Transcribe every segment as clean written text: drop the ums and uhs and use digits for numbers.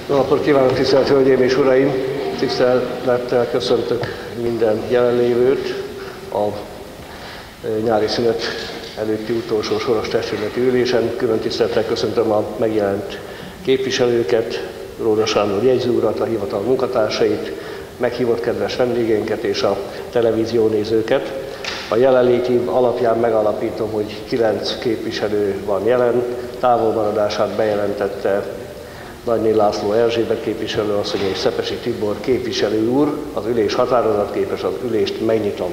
Jó napot kívánok, tisztelt Hölgyeim és Uraim! Tisztelettel köszöntök minden jelenlévőt a nyári szünet előtti utolsó soros testületi ülésen. Külön tisztelettel köszöntöm a megjelent képviselőket, Róda Sándor jegyző urat, a hivatal munkatársait, meghívott kedves vendégeinket és a televíziónézőket. A jelenlétím alapján megalapítom, hogy 9 képviselő van jelen, távolmaradását bejelentette Nagyné László Erzsébet képviselőasszony és Szepesi Tibor képviselő úr. Az ülés határozatképes, az ülést megnyitom.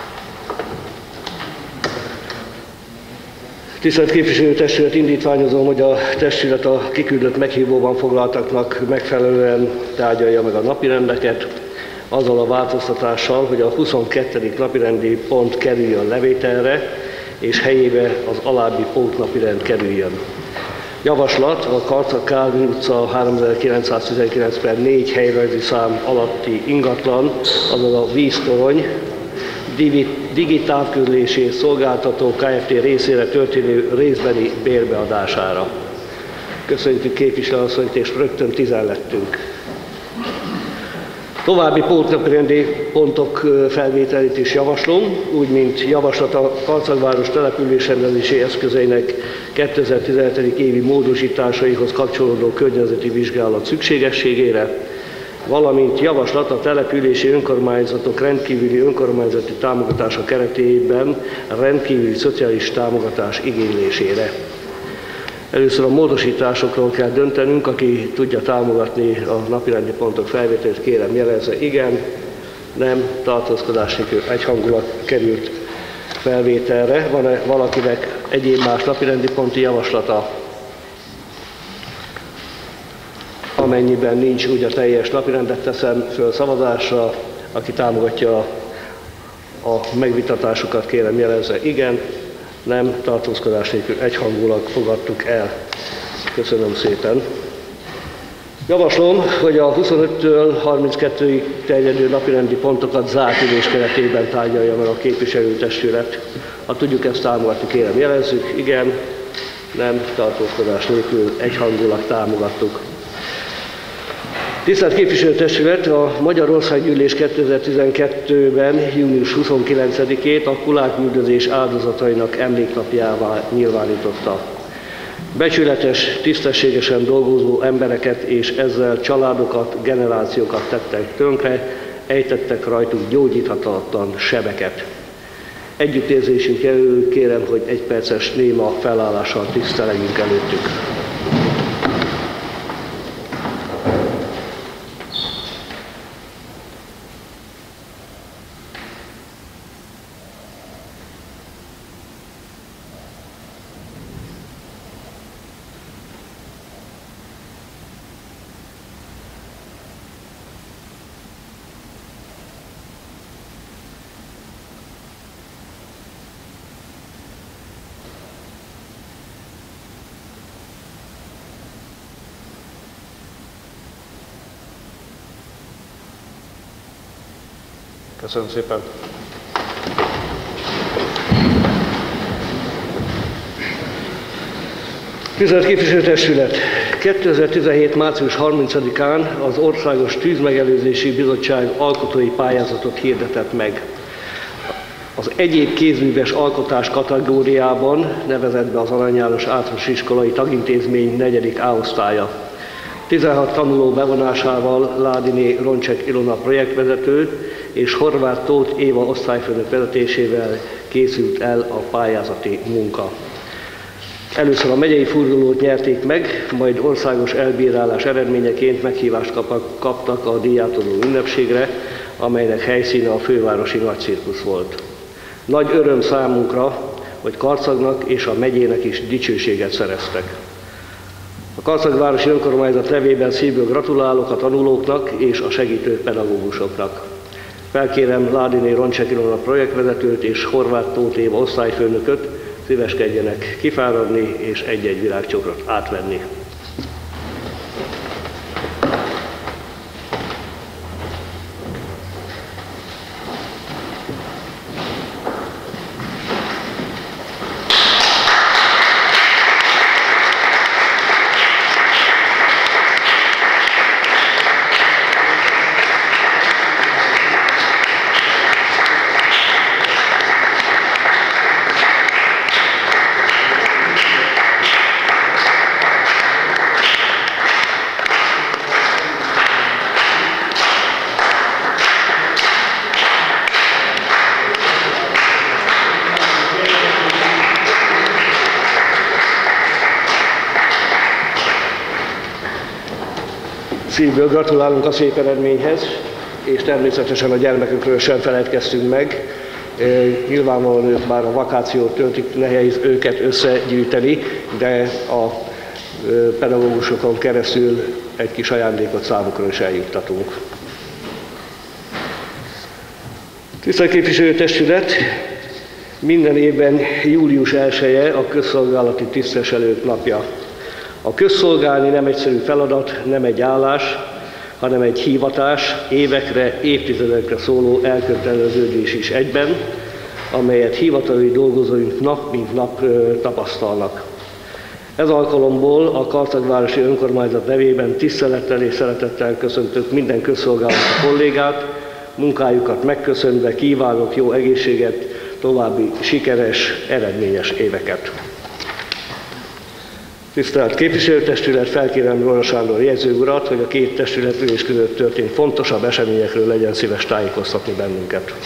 Tisztelt képviselőtestület, indítványozom, hogy a testület a kiküldött meghívóban foglaltaknak megfelelően tárgyalja meg a napirendeket, azzal a változtatással, hogy a 22. napirendi pont kerüljön levételre, és helyébe az alábbi pótnapirend kerüljön. Javaslat: a Karcag Kálvin utca 3919/4 helyrajzi szám alatti ingatlan, azaz a víztorony digitálközlési szolgáltató Kft. Részére történő részbeni bérbeadására. Köszönjük képviselőasszonyt, és rögtön 10 lettünk. További pótnapirendi pontok felvételét is javaslom, úgy mint javaslat a Karcagváros településrendezési eszközeinek 2017. évi módosításaihoz kapcsolódó környezeti vizsgálat szükségességére, valamint javaslat a települési önkormányzatok rendkívüli önkormányzati támogatása keretében rendkívüli szociális támogatás igénylésére. Először a módosításokról kell döntenünk. Aki tudja támogatni a napirendi pontok felvételét, kérem jelezze igen, nem, tartózkodás nélkül egyhangulag került felvételre. Van-e valakinek egyéb más napirendi ponti javaslata? Amennyiben nincs, úgy a teljes napirendet teszem föl szavazásra. Aki támogatja a megvitatásukat, kérem jelezze igen, nem, tartózkodás nélkül egyhangulag fogadtuk el. Köszönöm szépen. Javaslom, hogy a 25-től 32-ig terjedő napirendi pontokat zárt ülés keretében tárgyalja meg a képviselőtestület. Ha tudjuk ezt támogatni, kérem jelezzük. Igen, nem, tartózkodás nélkül egyhangulag támogattuk. Tisztelt képviselőtestület, a Magyarországgyűlés 2012-ben június 29-ét a kulák-üldözés áldozatainak emléknapjává nyilvánította. Becsületes, tisztességesen dolgozó embereket és ezzel családokat, generációkat tettek tönkre, ejtettek rajtuk gyógyíthatatlan sebeket. Együttérzésünk jelölő, kérem, hogy 1 perces néma felállással tiszteleljünk előttük. Köszönöm szépen. Tisztelt Képviselőtestület! 2017. március 30-án az Országos Tűzmegelőzési Bizottság alkotói pályázatot hirdetett meg. Az egyéb kézműves alkotás kategóriában nevezett be az Arany János Általános Iskolai Tagintézmény 4. A-osztálya. 16 tanuló bevonásával Ládiné Roncsek Ilona projektvezető és Horváth Tóth Éva osztályfőnök vezetésével készült el a pályázati munka. Először a megyei fordulót nyerték meg, majd országos elbírálás eredményeként meghívást kaptak a díjátadó ünnepségre, amelynek helyszíne a fővárosi nagycirkusz volt. Nagy öröm számunkra, hogy Karcagnak és a megyének is dicsőséget szereztek. A Karcagvárosi Önkormányzat nevében szívből gratulálok a tanulóknak és a segítő pedagógusoknak. Felkérem Ládiné Roncsek Ilona projektvezetőt és Horváth Tóth Éva osztályfőnököt, szíveskedjenek kifáradni és egy-egy virágcsokrot átvenni. Szívből gratulálunk a szép eredményhez, és természetesen a gyermekekről sem feledkeztünk meg. Nyilvánvalóan ők már a vakációt töltik, nehéz őket összegyűjteni, de a pedagógusokon keresztül egy kis ajándékot számukra is eljuttatunk. Tisztelt képviselőtestület! Minden évben július 1-e a közszolgálati tisztviselők napja. A közszolgálni nem egyszerű feladat, nem egy állás, hanem egy hivatás, évekre, évtizedekre szóló elköteleződés is egyben, amelyet hivatali dolgozóink nap mint nap tapasztalnak. Ez alkalomból a Karcagvárosi Önkormányzat nevében tisztelettel és szeretettel köszöntök minden közszolgálati kollégát, munkájukat megköszönve kívánok jó egészséget, további sikeres, eredményes éveket. Tisztelt képviselőtestület, felkérem Róna Sándor jegyző urat, hogy a két testületülés között történt fontosabb eseményekről legyen szíves tájékoztatni bennünket.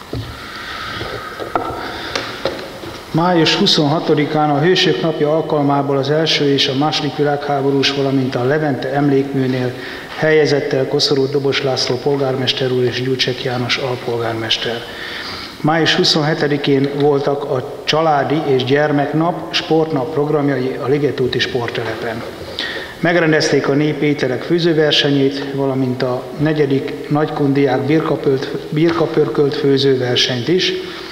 Május 26-án a Hősök napja alkalmából az első és a második világháborús, valamint a Levente emlékműnél helyezettel Koszorús Dobos László polgármester úr és Gyurcsek János alpolgármester. Május 27-én voltak a Családi és Gyermeknap, Sportnap programjai a Ligetúti sporttelepen. Megrendezték a népi ételek főzőversenyét, valamint a 4. nagykundiák birkapörkölt főzőversenyt is,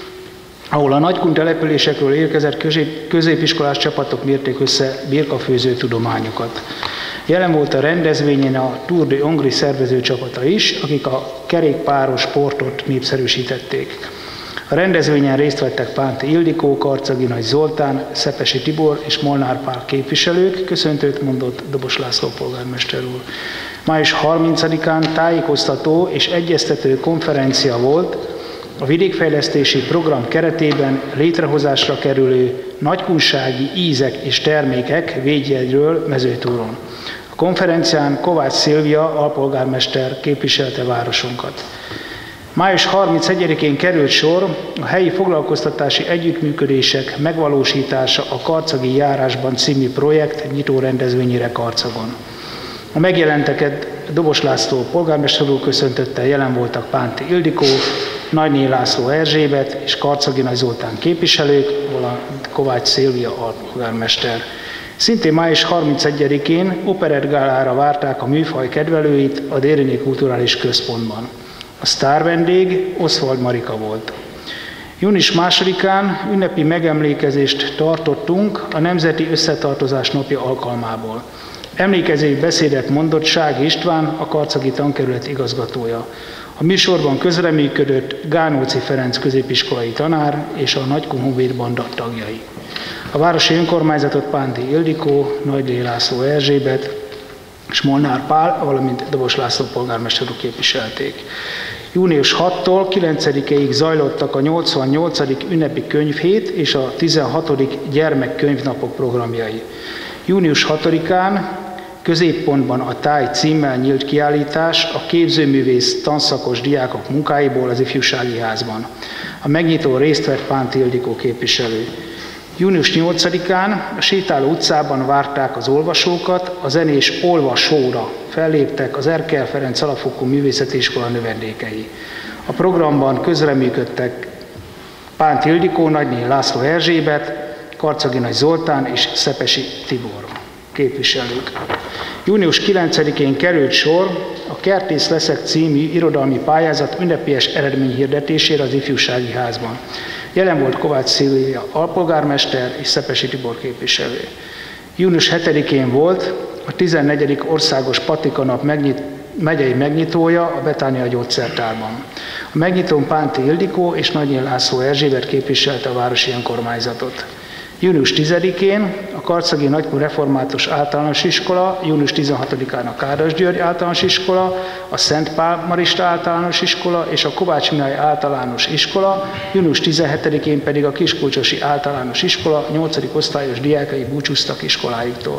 ahol a nagykun településekről érkezett középiskolás csapatok mérték össze birkafőző tudományokat. Jelen volt a rendezvényen a Tour de Hongrie szervező csapata is, akik a kerékpáros sportot népszerűsítették. A rendezvényen részt vettek Pánti Ildikó, Karcagi Nagy Zoltán, Szepesi Tibor és Molnár Pál képviselők, köszöntőt mondott Dobos László polgármester úr. Május 30-án tájékoztató és egyeztető konferencia volt a vidékfejlesztési program keretében létrehozásra kerülő nagykunsági ízek és termékek védjegyről Mezőtúron. A konferencián Kovács Szilvia alpolgármester képviselte városunkat. Május 31-én került sor a helyi foglalkoztatási együttműködések megvalósítása a Karcagi járásban című projekt nyitó rendezvényére Karcagon. A megjelenteket Dobos László polgármester úr köszöntötte, jelen voltak Pánti Ildikó, Nagyné László Erzsébet és Karcagi Nagy Zoltán képviselők, valamint Kovács Szilvia alpolgármester. Szintén május 31-én operettgálára várták a műfaj kedvelőit a Dériné Kulturális Központban. A sztárvendég Oswald Marika volt. Június 2-án ünnepi megemlékezést tartottunk a Nemzeti Összetartozás napja alkalmából. Emlékező beszédet mondott Sági István, a Karcagi Tankerület igazgatója. A műsorban közreműködött Gánóci Ferenc középiskolai tanár és a Nagykun Honvéd banda tagjai. A városi önkormányzatot Pánti Ildikó, Nagyné László Erzsébet és Molnár Pál, valamint Dobos László polgármester úr képviselték. Június 6-tól 9-ig zajlottak a 88. ünnepi könyvhét és a 16. gyermekkönyvnapok programjai. Június 6-án középpontban a Táj címmel nyílt kiállítás a képzőművész tanszakos diákok munkáiból az Ifjúsági Házban. A megnyitó részt vett Pánti Ildikó képviselő. Június 8-án a Sétáló utcában várták az olvasókat, a zenés olvasóra felléptek az Erkel Ferenc Alapfokú Művészeti Iskola növendékei. A programban közreműködtek Pánti Ildikó, Nagyné László Erzsébet, Karcagi Nagy Zoltán és Szepesi Tibor képviselők. Június 9-én került sor a Kertész leszek című irodalmi pályázat ünnepélyes eredményhirdetésére az Ifjúsági Házban. Jelen volt Kovács Szilvia alpolgármester és Szepesi Tibor képviselő. Június 7-én volt a 14. országos Patika-nap megyei megnyitója a Betánia gyógyszertárban. A megnyitón Pánti Ildikó és Nagyné László Erzsébet képviselte a városi önkormányzatot. Június 10-én a Karcagi Nagykun Református Általános Iskola, június 16-án a Károly György Általános Iskola, a Szent Pál Marista Általános Iskola és a Kovács Mihály Általános Iskola, június 17-én pedig a Kiskulcsosi Általános Iskola 8. osztályos diákai búcsúztak iskolájuktól.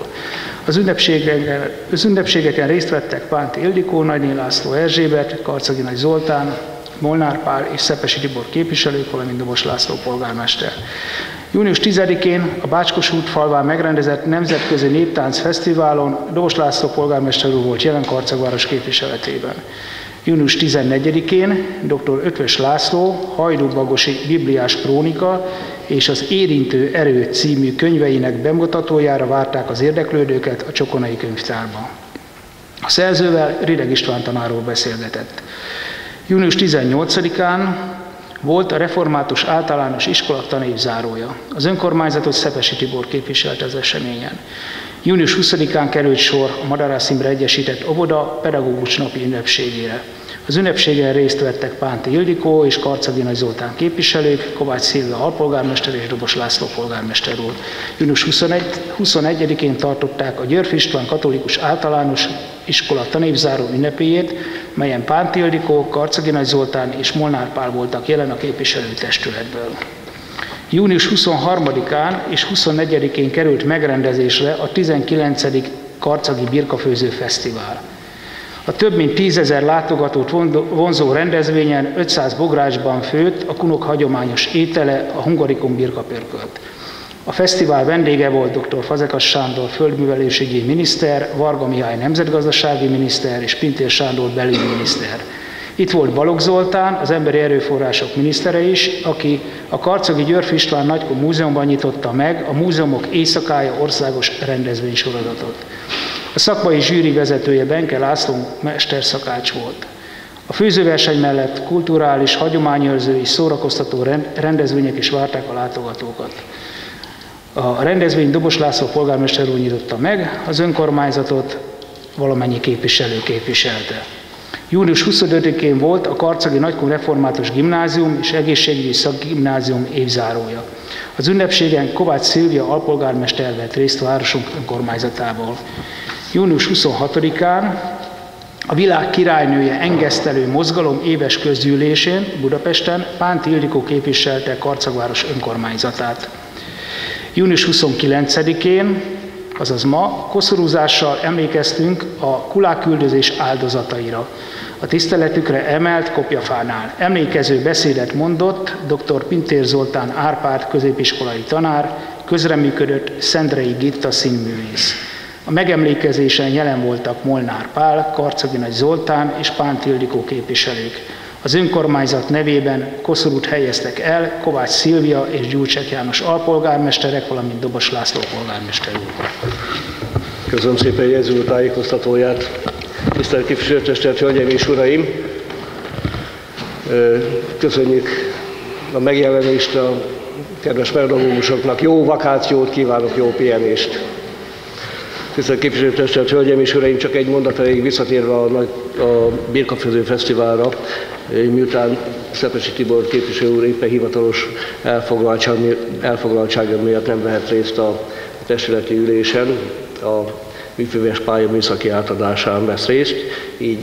Az ünnepségeken részt vettek Pánti Ildikó, Nagyné László Erzsébet, Karcagi Nagy Zoltán, Molnár Pál és Szepesi Tibor képviselők, valamint Dobos László polgármester. Június 10-én a Bács-Kossuth falván megrendezett Nemzetközi Néptánc Fesztiválon Dobos László polgármester úr volt jelen Karcagváros képviseletében. Június 14-én dr. Ötvös László Hajdú-Bagosi Bibliás krónika és az Érintő erő című könyveinek bemutatójára várták az érdeklődőket a Csokonai könyvtárba. A szerzővel Rideg István tanárról beszélgetett. Június 18-án volt a Református Általános Iskola tanévzárója. Az önkormányzatot Szepesi Tibor képviselte az eseményen. Június 20-án került sor a Madarász Imre Egyesített Óvoda pedagógus napi ünnepségére. Az ünnepségen részt vettek Pánti Ildikó és Karcagi Nagy Zoltán képviselők, Kovács Szilvia alpolgármester és Dobos László polgármester úr. Június 21-én tartották a Györf István Katolikus Általános Iskola tanévzáró ünnepéjét, melyen Pánti Ildikó, Karcagi Nagy Zoltán és Molnár Pál voltak jelen a képviselőtestületből. Június 23-án és 24-én került megrendezésre a 19. Karcagi Birkafőző Fesztivál. A több mint 10 000 látogatót vonzó rendezvényen 500 bográcsban főtt a kunok hagyományos étele, a hungarikum birkapörkölt. A fesztivál vendége volt dr. Fazekas Sándor földművelésügyi miniszter, Varga Mihály nemzetgazdasági miniszter és Pintér Sándor belügyminiszter. Itt volt Balogh Zoltán, az Emberi Erőforrások minisztere is, aki a Karcagi Györf István Nagykun Múzeumban nyitotta meg a Múzeumok Éjszakája országos rendezvénysorozatot. A szakmai zsűri vezetője Benke László mesterszakács volt. A főzőverseny mellett kulturális, hagyományőrző és szórakoztató rendezvények is várták a látogatókat. A rendezvény Dobos László polgármester úr nyitotta meg, az önkormányzatot valamennyi képviselő képviselte. Június 25-én volt a Karcagi Nagykun Református Gimnázium és Egészségügyi Szakgimnázium évzárója. Az ünnepségen Kovács Szilvia alpolgármester vett részt a városunk önkormányzatából. Június 26-án a világ királynője engesztelő mozgalom éves közgyűlésén Budapesten Pánti Ildikó képviselte Karcagváros önkormányzatát. Június 29-én, azaz ma, koszorúzással emlékeztünk a kuláküldözés áldozataira. A tiszteletükre emelt kopjafánál emlékező beszédet mondott dr. Pintér Zoltán Árpád középiskolai tanár, közreműködött Szendrei Gitta színművész. A megemlékezésen jelen voltak Molnár Pál, Karcagi Nagy Zoltán és Pánti Ildikó képviselők. Az önkormányzat nevében koszorút helyeztek el Kovács Szilvia és Gyurcsák János alpolgármesterek, valamint Dobos László polgármester úr. Köszönöm szépen jegyző tájékoztatóját. Tisztelt képviselőtestület, hölgyeim és uraim! Köszönjük a megjelenést a kedves pedagógusoknak. Jó vakációt kívánok, jó pihenést! Tisztelt képviselőtestület, hölgyeim és uraim, csak egy mondat erejéig visszatérve a Birkafőző Fesztiválra, miután Szepesi Tibor képviselő úr éppen hivatalos elfoglaltsága miatt nem vehet részt a testületi ülésen, a műfőves pálya műszaki átadásán vesz részt, így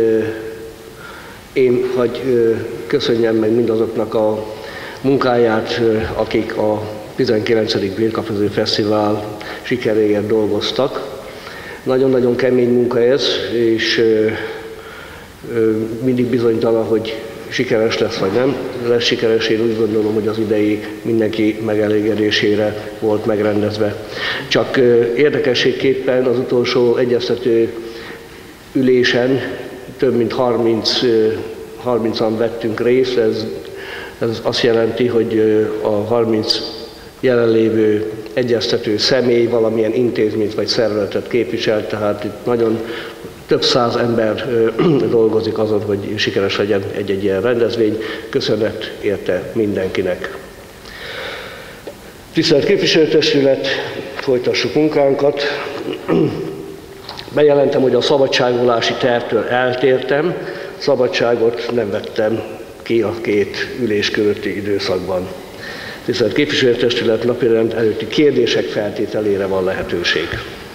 én köszönjem meg mindazoknak a munkáját, akik a 19. Birkafőző Fesztivál sikeréért dolgoztak. Nagyon-nagyon kemény munka ez, és mindig bizonytalan, hogy sikeres lesz vagy nem. Lesz sikeres, én úgy gondolom, hogy az idei mindenki megelégedésére volt megrendezve. Csak érdekességképpen az utolsó egyeztető ülésen több mint 30-an vettünk részt. Ez azt jelenti, hogy a 30 jelenlévő egyeztető személy valamilyen intézményt vagy szervezetet képvisel, tehát itt nagyon több száz ember dolgozik azon, hogy sikeres legyen egy-egy ilyen rendezvény. Köszönet érte mindenkinek. Tisztelt képviselőtestület, folytassuk munkánkat. Bejelentem, hogy a szabadságolási tervtől eltértem, szabadságot nem vettem ki a két ülés közötti időszakban. Tisztelt képviselőtestület, napirend előtti kérdések feltételére van lehetőség.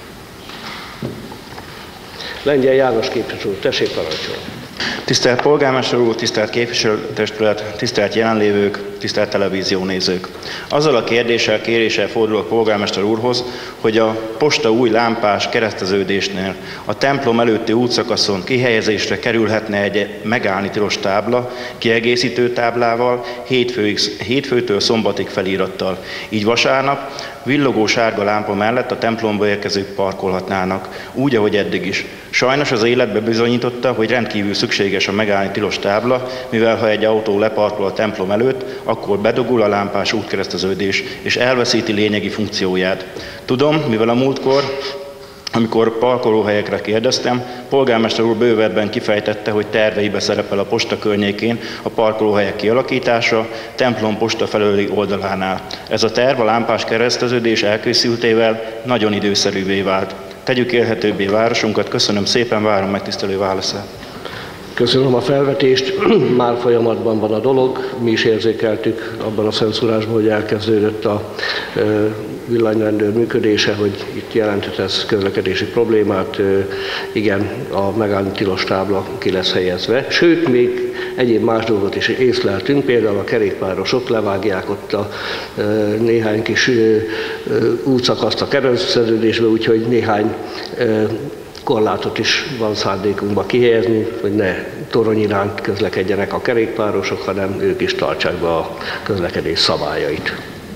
Lengyel János képviselő, tessék parancsolni. Tisztelt polgármester úr, tisztelt képviselőtestület, tisztelt jelenlévők, tisztelt televíziónézők! Azzal a kérdéssel, kéréssel fordulok polgármester úrhoz, hogy a posta új lámpás kereszteződésnél a templom előtti útszakaszon kihelyezésre kerülhetne egy megállni tilos tábla, kiegészítő táblával, hétfőtől szombatig felirattal. Így vasárnap villogó sárga lámpa mellett a templomba érkezők parkolhatnának, úgy, ahogy eddig is. Sajnos az életbe bizonyította, hogy rendkívül szükséges a megállni tilos tábla, mivel ha egy autó leparkol a templom előtt, akkor bedugul a lámpás útkereszteződés, és elveszíti lényegi funkcióját. Tudom, mivel a múltkor, amikor parkolóhelyekre kérdeztem, polgármester úr bővebben kifejtette, hogy terveibe szerepel a posta környékén a parkolóhelyek kialakítása, templom posta felőli oldalánál. Ez a terv a lámpás kereszteződés elkészültével nagyon időszerűvé vált. Tegyük élhetőbbé városunkat, köszönöm szépen, várom megtisztelő válaszát. Köszönöm a felvetést, már folyamatban van a dolog, mi is érzékeltük abban a szemszúrásban, hogy elkezdődött a villanyrendőr működése, hogy itt jelentett ez közlekedési problémát, igen, a megállni tilos tábla ki lesz helyezve. Sőt, még egyéb más dolgot is észleltünk, például a kerékpárosok levágják ott a néhány kis útszakaszt a kereszteződésbe, úgyhogy néhány korlátot is van szándékunkba kihelyezni, hogy ne torony iránt közlekedjenek a kerékpárosok, hanem ők is tartsák be a közlekedés szabályait.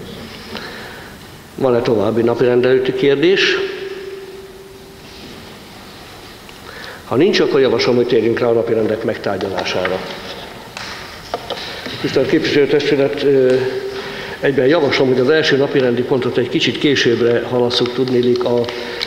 Van-e további napirendelőtti kérdés? Ha nincs, akkor javaslom, hogy térjünk rá a napirendek megtárgyalására. Tisztelt Képviselőtestület, egyben javaslom, hogy az első napirendi pontot egy kicsit későbbre halasszuk, tudniillik a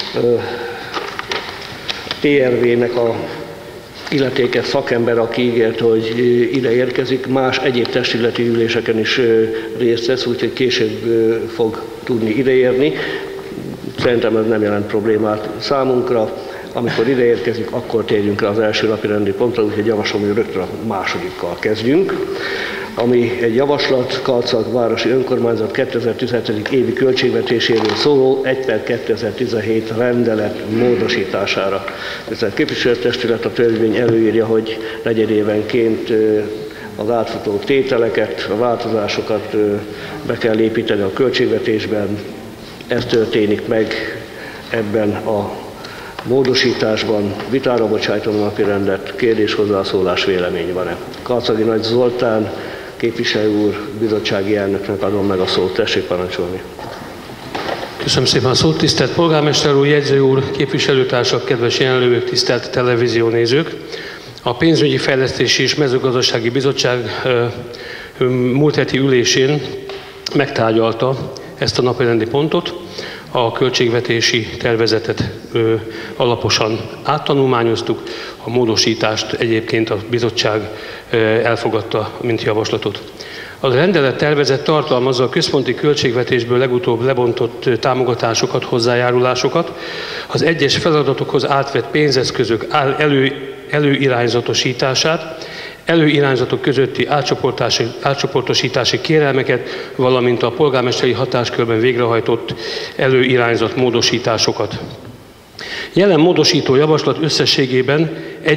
TRV-nek a illetékes szakember, aki ígért, hogy ide érkezik, más egyéb testületi üléseken is részt vesz, úgyhogy később fog tudni ideérni. Szerintem ez nem jelent problémát számunkra. Amikor ide érkezik, akkor térjünk rá az első napi rendi pontra, úgyhogy javaslom, hogy rögtön a másodikkal kezdjünk, ami egy javaslat Karcag városi önkormányzat 2017. évi költségvetéséről szóló 1/2017 rendelet módosítására. Tisztelt Képviselőtestület, a törvény előírja, hogy negyedévenként az átfutó tételeket, a változásokat be kell építeni a költségvetésben. Ez történik meg ebben a módosításban. Vitára bocsájtom a napirendet, kérdés, hozzászólás, vélemény van-e? Karcagi Nagy Zoltán képviselő úr, bizottsági elnöknek adom meg a szót. Tessék parancsolni. Köszönöm szépen a szót, tisztelt polgármester úr, jegyző úr, képviselőtársak, kedves jelenlévők, tisztelt televíziónézők! A Pénzügyi Fejlesztési és Mezőgazdasági Bizottság múlt heti ülésén megtárgyalta ezt a napirendi pontot, a költségvetési tervezetet alaposan áttanulmányoztuk, a módosítást egyébként a bizottság elfogadta, mint javaslatot. A rendelet tervezet tartalmazza a központi költségvetésből legutóbb lebontott támogatásokat, hozzájárulásosoportosításokat, az egyes feladatokhoz átvett pénzeszközök előirányzatosítását, előirányzatok közötti átcsoportosítási kérelmeket, valamint a polgármesteri hatáskörben végrehajtott előirányzat módosításokat. Jelen módosító javaslat összességében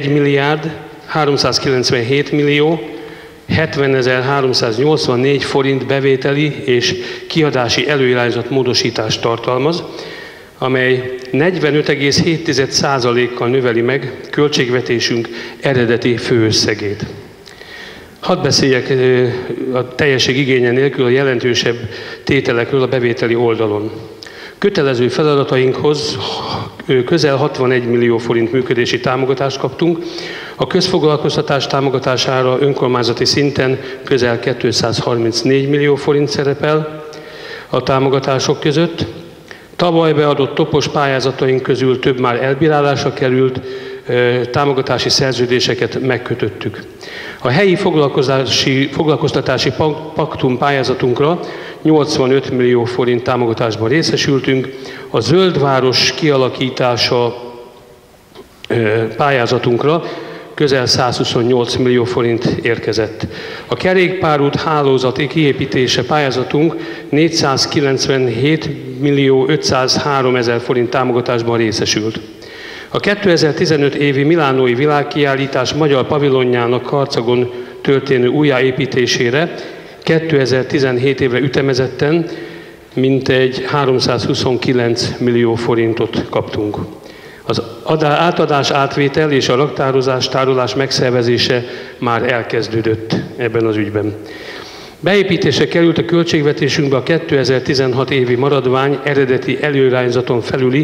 1.397.070.384 forint bevételi és kiadási előirányzat módosítást tartalmaz, amely 45,7%-kal növeli meg költségvetésünk eredeti főösszegét. Hadd beszéljek a teljesség igénye nélkül a jelentősebb tételekről a bevételi oldalon. Kötelező feladatainkhoz közel 61 millió forint működési támogatást kaptunk, a közfoglalkoztatás támogatására önkormányzati szinten közel 234 millió forint szerepel a támogatások között. Tavaly beadott topos pályázataink közül több már elbírálásra került, támogatási szerződéseket megkötöttük. A helyi foglalkoztatási paktum pályázatunkra 85 millió forint támogatásban részesültünk, a zöldváros kialakítása pályázatunkra közel 128 millió forint érkezett. A kerékpárút hálózati kiépítése pályázatunk 497 millió 503 ezer forint támogatásban részesült. A 2015 évi milánói világkiállítás magyar pavilonjának Karcagon történő újjáépítésére 2017 évre ütemezetten mintegy 329 millió forintot kaptunk. Az átadás, átvétel és a raktározás, tárolás megszervezése már elkezdődött ebben az ügyben. Beépítésre került a költségvetésünkbe a 2016 évi maradvány eredeti előirányzaton felüli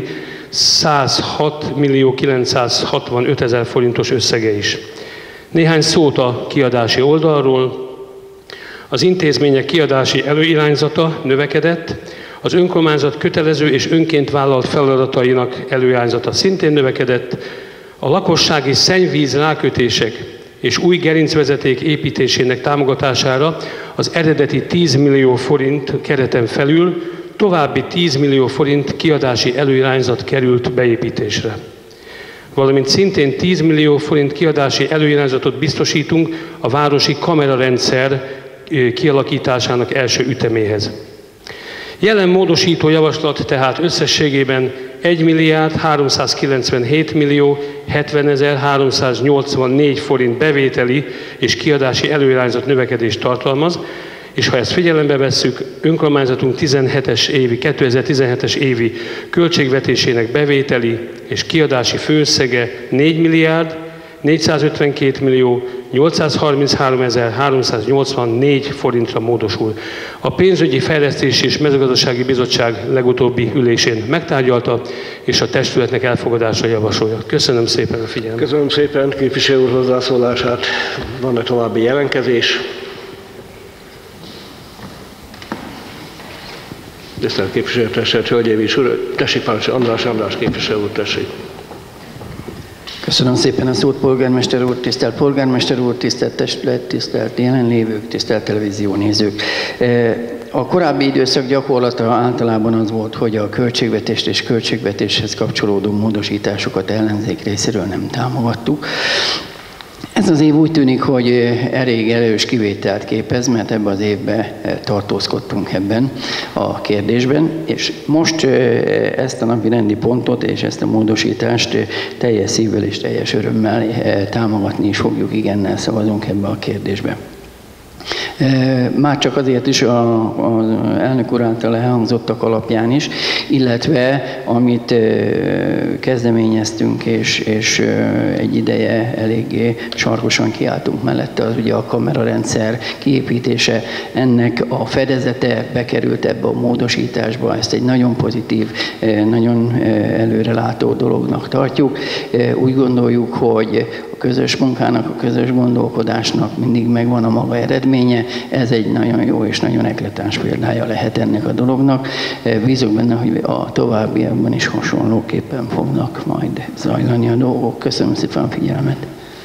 106.965.000 forintos összege is. Néhány szót a kiadási oldalról. Az intézmények kiadási előirányzata növekedett, az önkormányzat kötelező és önként vállalt feladatainak előirányzata szintén növekedett, a lakossági szennyvíz rákötések és új gerincvezeték építésének támogatására az eredeti 10 millió forint kereten felül további 10 millió forint kiadási előirányzat került beépítésre. Valamint szintén 10 millió forint kiadási előirányzatot biztosítunk a városi kamerarendszer kialakításának első üteméhez. Jelen módosító javaslat tehát összességében 1.397.070.384 forint bevételi és kiadási előirányzat növekedést tartalmaz, és ha ezt figyelembe vesszük, önkormányzatunk 2017-es évi költségvetésének bevételi és kiadási főösszege 4.452.833.384 forintra módosul. A Pénzügyi Fejlesztési és Mezőgazdasági Bizottság legutóbbi ülésén megtárgyalta, és a testületnek elfogadásra javasolja. Köszönöm szépen a figyelmet. Köszönöm szépen képviselő úr hozzászólását. Van-e további jelentkezés? Tisztelt képviselőtestület, hölgyeim és urak, tessék parancsolni, András képviselő úr, tessék. Köszönöm szépen a szót, polgármester úr, tisztelt polgármester úr, tisztelt testület, tisztelt jelenlévők, tisztelt televíziónézők. A korábbi időszak gyakorlata általában az volt, hogy a költségvetést és költségvetéshez kapcsolódó módosításokat ellenzék részéről nem támogattuk. Ez az év úgy tűnik, hogy elég erős kivételt képez, mert ebben az évben tartózkodtunk ebben a kérdésben, és most ezt a napi rendi pontot és ezt a módosítást teljes szívvel és teljes örömmel támogatni is fogjuk, igennel szavazunk ebbe a kérdésbe. Már csak azért is az elnök úr által elhangzottak alapján is, illetve amit kezdeményeztünk, és egy ideje eléggé sarkosan kiálltunk mellette, az ugye a kamerarendszer kiépítése, ennek a fedezete bekerült ebbe a módosításba, ezt egy nagyon pozitív, nagyon előrelátó dolognak tartjuk. Úgy gondoljuk, hogy a közös munkának, a közös gondolkodásnak mindig megvan a maga eredménye. Ez egy nagyon jó és nagyon eklatáns példája lehet ennek a dolognak. Bízok benne, hogy a továbbiakban is hasonlóképpen fognak majd zajlani a dolgok. Köszönöm szépen a figyelmet.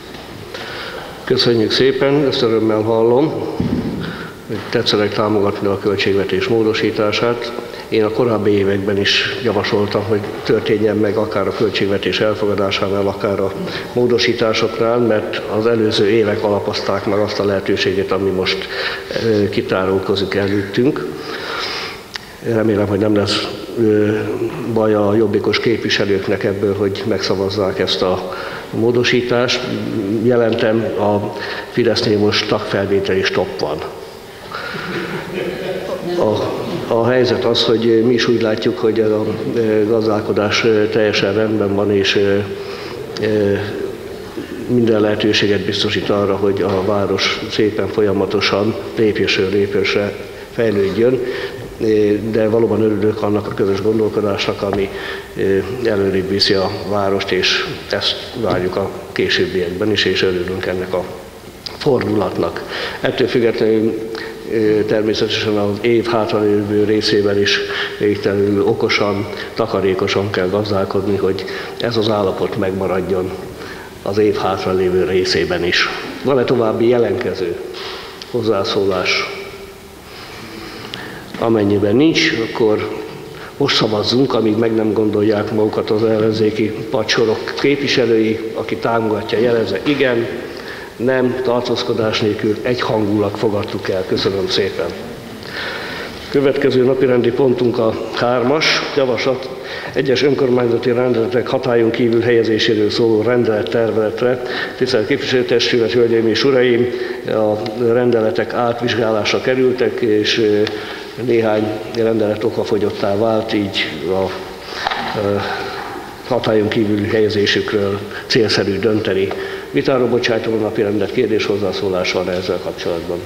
Köszönjük szépen, ezt örömmel hallom, hogy tetszenek támogatni a költségvetés módosítását. Én a korábbi években is javasoltam, hogy történjen meg akár a költségvetés elfogadásánál, akár a módosításoknál, mert az előző évek alapozták meg azt a lehetőséget, ami most kitárulkozik előttünk. Remélem, hogy nem lesz baj a jobbikos képviselőknek ebből, hogy megszavazzák ezt a módosítást. Jelentem, a Fidesznél most tagfelvételi stopp van. A helyzet az, hogy mi is úgy látjuk, hogy a gazdálkodás teljesen rendben van, és minden lehetőséget biztosít arra, hogy a város szépen folyamatosan lépésről lépésre fejlődjön, de valóban örülök annak a közös gondolkodásnak, ami előrébb viszi a várost, és ezt várjuk a későbbiekben is, és örülünk ennek a fordulatnak. Ettől függetlenül természetesen az év hátralévő részében is végtelenül okosan, takarékosan kell gazdálkodni, hogy ez az állapot megmaradjon az év hátralévő részében is. Van-e további jelentkező hozzászólás? Amennyiben nincs, akkor most szavazzunk, amíg meg nem gondolják magukat az ellenzéki padsorok képviselői. Aki támogatja, jelezze igen. Nem, tartózkodás nélkül egyhangulag fogadtuk el. Köszönöm szépen. Következő napirendi pontunk a 3-as javaslat, egyes önkormányzati rendeletek hatályon kívül helyezéséről szóló rendelettervezetre. Tisztelt képviselőtestület, hölgyeim és uraim, a rendeletek átvizsgálásra kerültek, és néhány rendelet okafogyottá vált, így a hatályon kívüli helyezésükről célszerű dönteni. Vitára bocsájtom a napirendet, kérdés hozzászólás van ezzel kapcsolatban.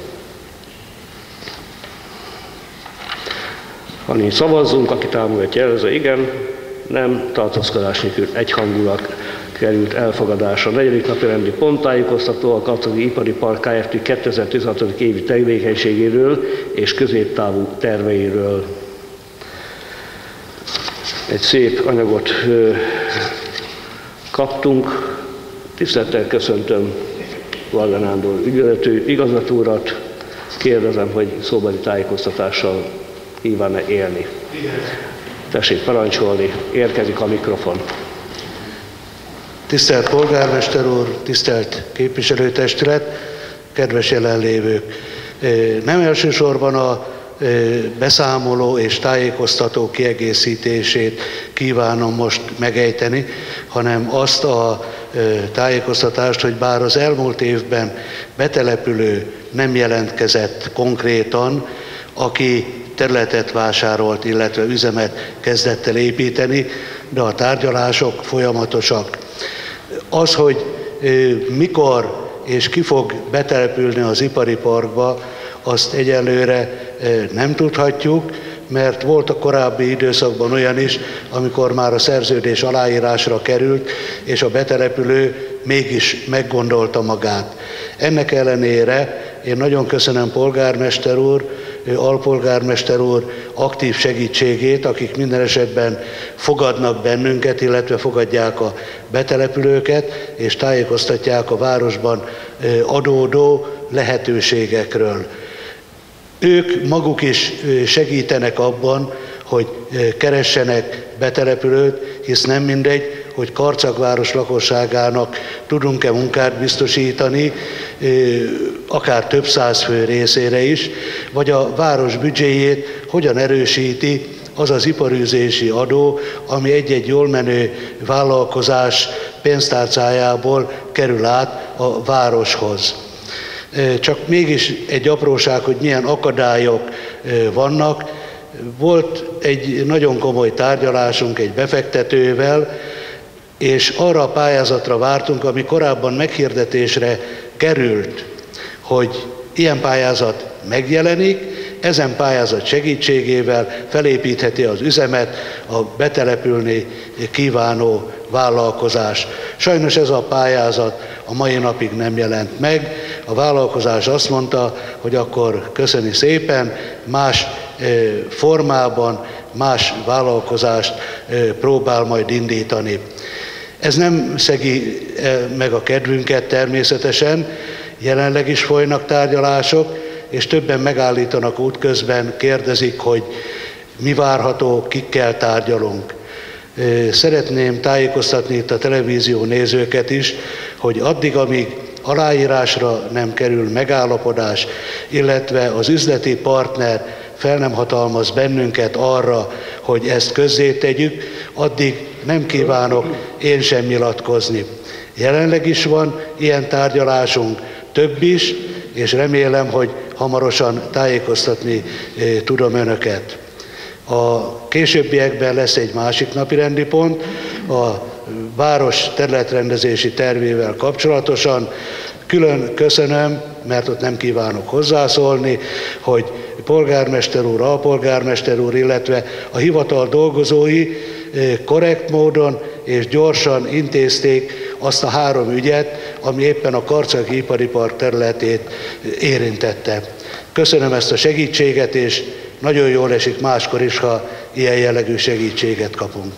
Ha nincs, szavazzunk, aki támogatja, jelezze igen, nem, tartózkodás nélkül egyhangulag került elfogadásra. A 4. napirendi pont tájékoztató a Karcagi Ipari Park Kft. 2016. évi tevékenységéről és középtávú terveiről. Egy szép anyagot kaptunk. Tisztelettel köszöntöm Varga Nándor ügyvezető igazgató urat. Kérdezem, hogy szóbeli tájékoztatással kíván-e élni. Igen. Tessék parancsolni, érkezik a mikrofon. Tisztelt polgármester úr, tisztelt képviselőtestület, kedves jelenlévők! Nem elsősorban a beszámoló és tájékoztató kiegészítését kívánom most megejteni, hanem azt a tájékoztatást, hogy bár az elmúlt évben betelepülő nem jelentkezett konkrétan, aki területet vásárolt, illetve üzemet kezdett el építeni, de a tárgyalások folyamatosak. Az, hogy mikor és ki fog betelepülni az ipari parkba, azt egyelőre nem tudhatjuk, mert volt a korábbi időszakban olyan is, amikor már a szerződés aláírásra került, és a betelepülő mégis meggondolta magát. Ennek ellenére én nagyon köszönöm polgármester úr, alpolgármester úr aktív segítségét, akik minden esetben fogadnak bennünket, illetve fogadják a betelepülőket, és tájékoztatják a városban adódó lehetőségekről. Ők maguk is segítenek abban, hogy keressenek betelepülőt, hisz nem mindegy, hogy Karcagváros lakosságának tudunk-e munkát biztosítani, akár több száz fő részére is, vagy a város büdzséjét hogyan erősíti az az iparűzési adó, ami egy-egy jól menő vállalkozás pénztárcájából kerül át a városhoz. Csak mégis egy apróság, hogy milyen akadályok vannak. Volt egy nagyon komoly tárgyalásunk egy befektetővel, és arra a pályázatra vártunk, ami korábban meghirdetésre került, hogy ilyen pályázat megjelenik, ezen pályázat segítségével felépítheti az üzemet a betelepülni kívánó vállalkozás. Sajnos ez a pályázat a mai napig nem jelent meg. A vállalkozás azt mondta, hogy akkor köszöni szépen, más formában, más vállalkozást próbál majd indítani. Ez nem szegi meg a kedvünket természetesen, jelenleg is folynak tárgyalások, és többen megállítanak útközben, kérdezik, hogy mi várható, kikkel tárgyalunk. Szeretném tájékoztatni itt a televízió nézőket is, hogy addig, amíg aláírásra nem kerül megállapodás, illetve az üzleti partner fel nem hatalmaz bennünket arra, hogy ezt közzétegyük, addig nem kívánok én sem nyilatkozni. Jelenleg is van ilyen tárgyalásunk, több is, és remélem, hogy hamarosan tájékoztatni tudom önöket. A későbbiekben lesz egy másik napirendi pont, a város területrendezési tervével kapcsolatosan. Külön köszönöm, mert ott nem kívánok hozzászólni, hogy polgármester úr, alpolgármester úr, illetve a hivatal dolgozói korrekt módon és gyorsan intézték azt a 3 ügyet, ami éppen a Karcagi Ipari Park területét érintette. Köszönöm ezt a segítséget, és nagyon jól esik máskor is, ha ilyen jellegű segítséget kapunk.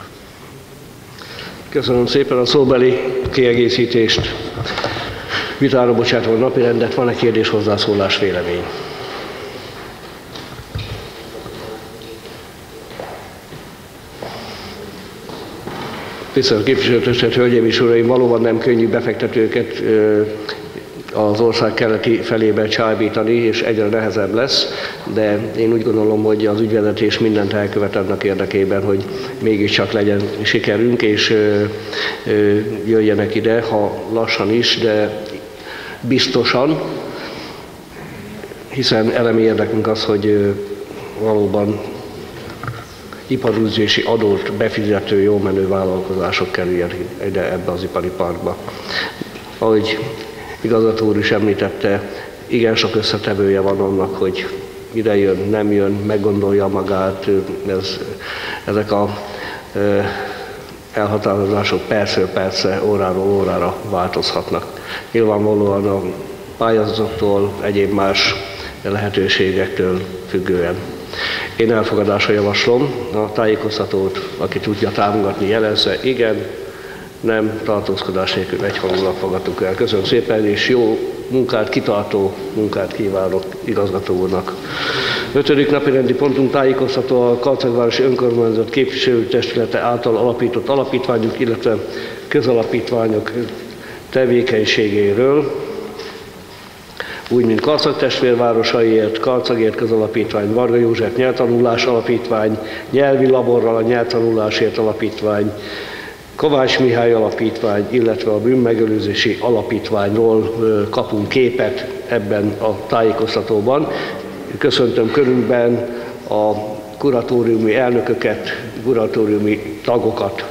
Köszönöm szépen a szóbeli kiegészítést. Vitára bocsátom a napirendet, van-e kérdés, hozzászólás, vélemény? Tisztelt képviselőtestület, hölgyeim és uraim, valóban nem könnyű befektetőket az ország keleti felébe csábítani, és egyre nehezebb lesz, de én úgy gondolom, hogy az ügyvezetés mindent elkövet annak érdekében, hogy mégiscsak legyen sikerünk, és jöjjenek ide, ha lassan is, de biztosan, hiszen elemi érdekünk az, hogy valóban iparűzési adót befizető, jó menő vállalkozások kerüljenek ide ebbe az ipari parkba. Ahogy igazgató úr is említette, igen sok összetevője van annak, hogy ide jön, nem jön, meggondolja magát, ezek a elhatározások percről percre, óráról órára változhatnak. Nyilvánvalóan a pályázattól, egyéb más lehetőségektől függően. Én elfogadásra javaslom a tájékoztatót, aki tudja támogatni, jelezze, igen, nem, tartózkodás nélkül egyhangulag fogadtuk el. Köszönöm szépen, és jó munkát, kitartó munkát kívánok igazgató úrnak. 5. napi rendi pontunk tájékoztató a Karcagvárosi Önkormányzat képviselőtestülete által alapított alapítványok, illetve közalapítványok tevékenységéről, úgy, mint Karcag testvérvárosaiért, Karcagért közalapítvány, Varga József nyelvtanulás alapítvány, nyelvi laborral a nyelvtanulásért alapítvány, Kovács Mihály alapítvány, illetve a bűnmegelőzési alapítványról kapunk képet ebben a tájékoztatóban. Köszöntöm körünkben a kuratóriumi elnököket, kuratóriumi tagokat.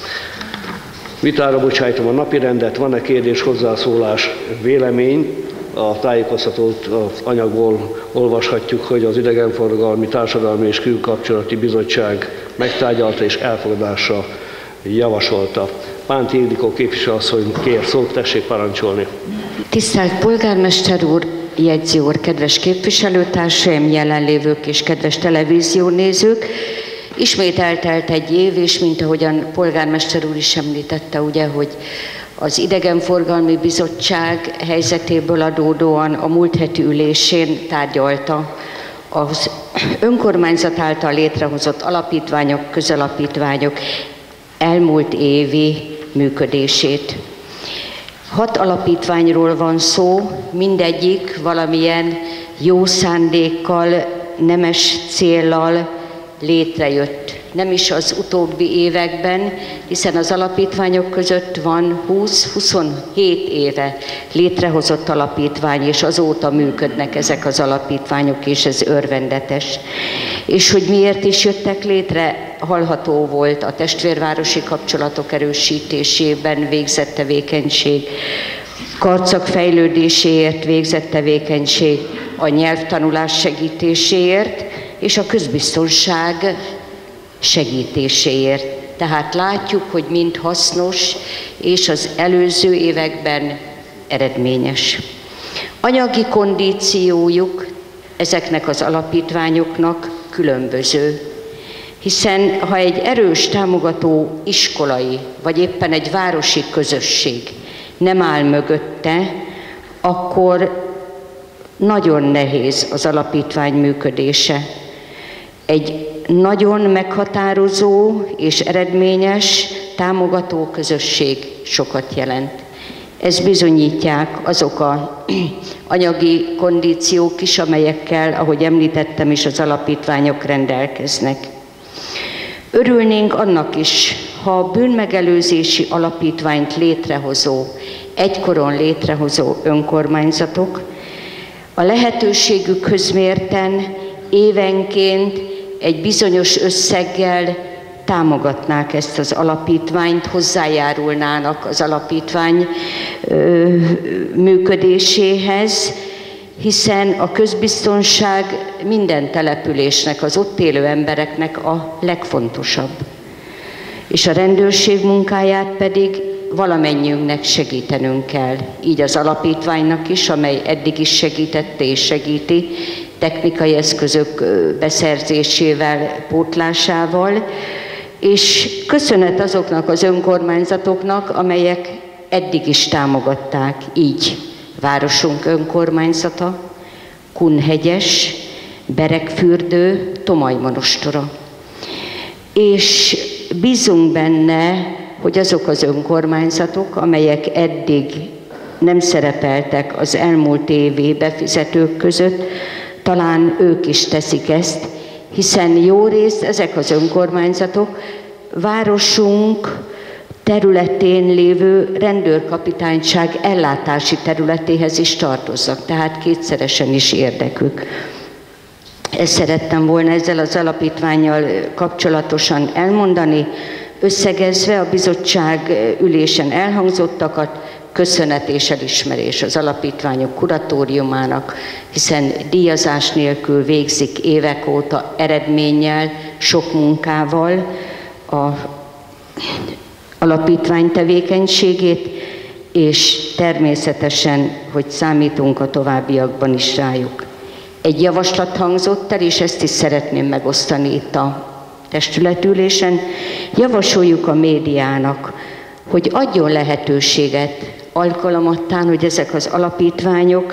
Vitára bocsájtom a napirendet, van-e kérdés, hozzászólás, vélemény? A tájékoztatót az anyagból olvashatjuk, hogy az Idegenforgalmi, Társadalmi és Külkapcsolati Bizottság megtárgyalta és elfogadásra javasolta. Pánti Ildikó képviselőasszony kér szót, tessék parancsolni. Tisztelt polgármester úr, jegyző úr, kedves képviselőtársaim, jelenlévők és kedves televíziónézők! Ismét eltelt egy év, és mint ahogyan polgármester úr is említette, ugye, hogy az Idegenforgalmi Bizottság helyzetéből adódóan a múlt heti ülésén tárgyalta az önkormányzat által létrehozott alapítványok, közalapítványok elmúlt évi működését. 6 alapítványról van szó, mindegyik valamilyen jó szándékkal, nemes céllal létrejött. Nem is az utóbbi években, hiszen az alapítványok között van 20-27 éve létrehozott alapítvány, és azóta működnek ezek az alapítványok, és ez örvendetes. És hogy miért is jöttek létre, hallható volt a testvérvárosi kapcsolatok erősítésében végzett tevékenység, Karcag fejlődéséért végzett tevékenység, a nyelvtanulás segítéséért, és a közbiztonság segítéséért. Tehát látjuk, hogy mind hasznos, és az előző években eredményes. Anyagi kondíciójuk ezeknek az alapítványoknak különböző, hiszen ha egy erős támogató iskolai, vagy éppen egy városi közösség nem áll mögötte, akkor nagyon nehéz az alapítvány működése. Egy nagyon meghatározó és eredményes támogató közösség sokat jelent. Ezt bizonyítják azok az anyagi kondíciók is, amelyekkel, ahogy említettem is, az alapítványok rendelkeznek. Örülnénk annak is, ha a bűnmegelőzési alapítványt létrehozó, egykoron létrehozó önkormányzatok a lehetőségükhöz mérten évenként egy bizonyos összeggel támogatnák ezt az alapítványt, hozzájárulnának az alapítvány működéséhez, hiszen a közbiztonság minden településnek, az ott élő embereknek a legfontosabb. És a rendőrség munkáját pedig valamennyiünknek segítenünk kell. Így az alapítványnak is, amely eddig is segítette és segíti, technikai eszközök beszerzésével, pótlásával, és köszönet azoknak az önkormányzatoknak, amelyek eddig is támogatták, így városunk önkormányzata, Kunhegyes, Beregfürdő, Tomaj-Monostora. És bízunk benne, hogy azok az önkormányzatok, amelyek eddig nem szerepeltek az elmúlt évi befizetők között, talán ők is teszik ezt, hiszen jó részt ezek az önkormányzatok városunk területén lévő rendőrkapitányság ellátási területéhez is tartoznak, tehát kétszeresen is érdekük. Ezt szerettem volna ezzel az alapítvánnyal kapcsolatosan elmondani, összegezve a bizottság ülésen elhangzottakat, köszönet és elismerés az alapítványok kuratóriumának, hiszen díjazás nélkül végzik évek óta eredménnyel, sok munkával a alapítvány tevékenységét, és természetesen, hogy számítunk a továbbiakban is rájuk. Egy javaslat hangzott el, és ezt is szeretném megosztani itt a testületülésen. Javasoljuk a médiának, hogy adjon lehetőséget alkalomattán, hogy ezek az alapítványok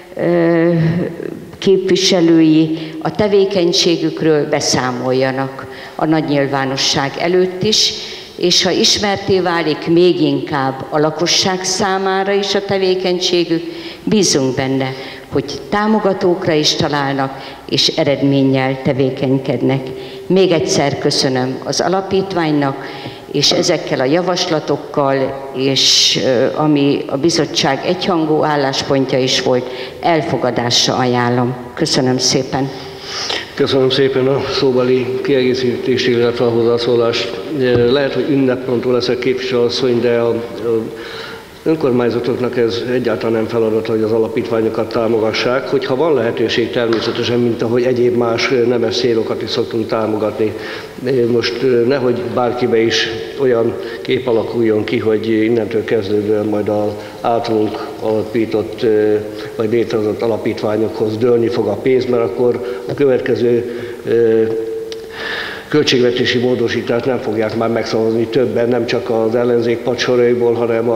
képviselői a tevékenységükről beszámoljanak a nagy nyilvánosság előtt is, és ha ismerté válik, még inkább a lakosság számára is a tevékenységük, bízunk benne, hogy támogatókra is találnak, és eredménnyel tevékenykednek. Még egyszer köszönöm az alapítványnak, és ezekkel a javaslatokkal, és ami a bizottság egyhangú álláspontja is volt, elfogadásra ajánlom. Köszönöm szépen. Köszönöm szépen a szóbeli kiegészítést, illetve a hozzászólást. Lehet, hogy ünneppontú leszek képviselőasszony, de a önkormányzatoknak ez egyáltalán nem feladat, hogy az alapítványokat támogassák, hogyha van lehetőség természetesen, mint ahogy egyéb más nemes célokat is szoktunk támogatni. Most nehogy bárkibe is olyan kép alakuljon ki, hogy innentől kezdődően majd az általunk alapított vagy létrehozott alapítványokhoz dőlni fog a pénz, mert akkor a következő költségvetési módosítást nem fogják már megszavazni többen, nem csak az ellenzék padsoraiból, hanem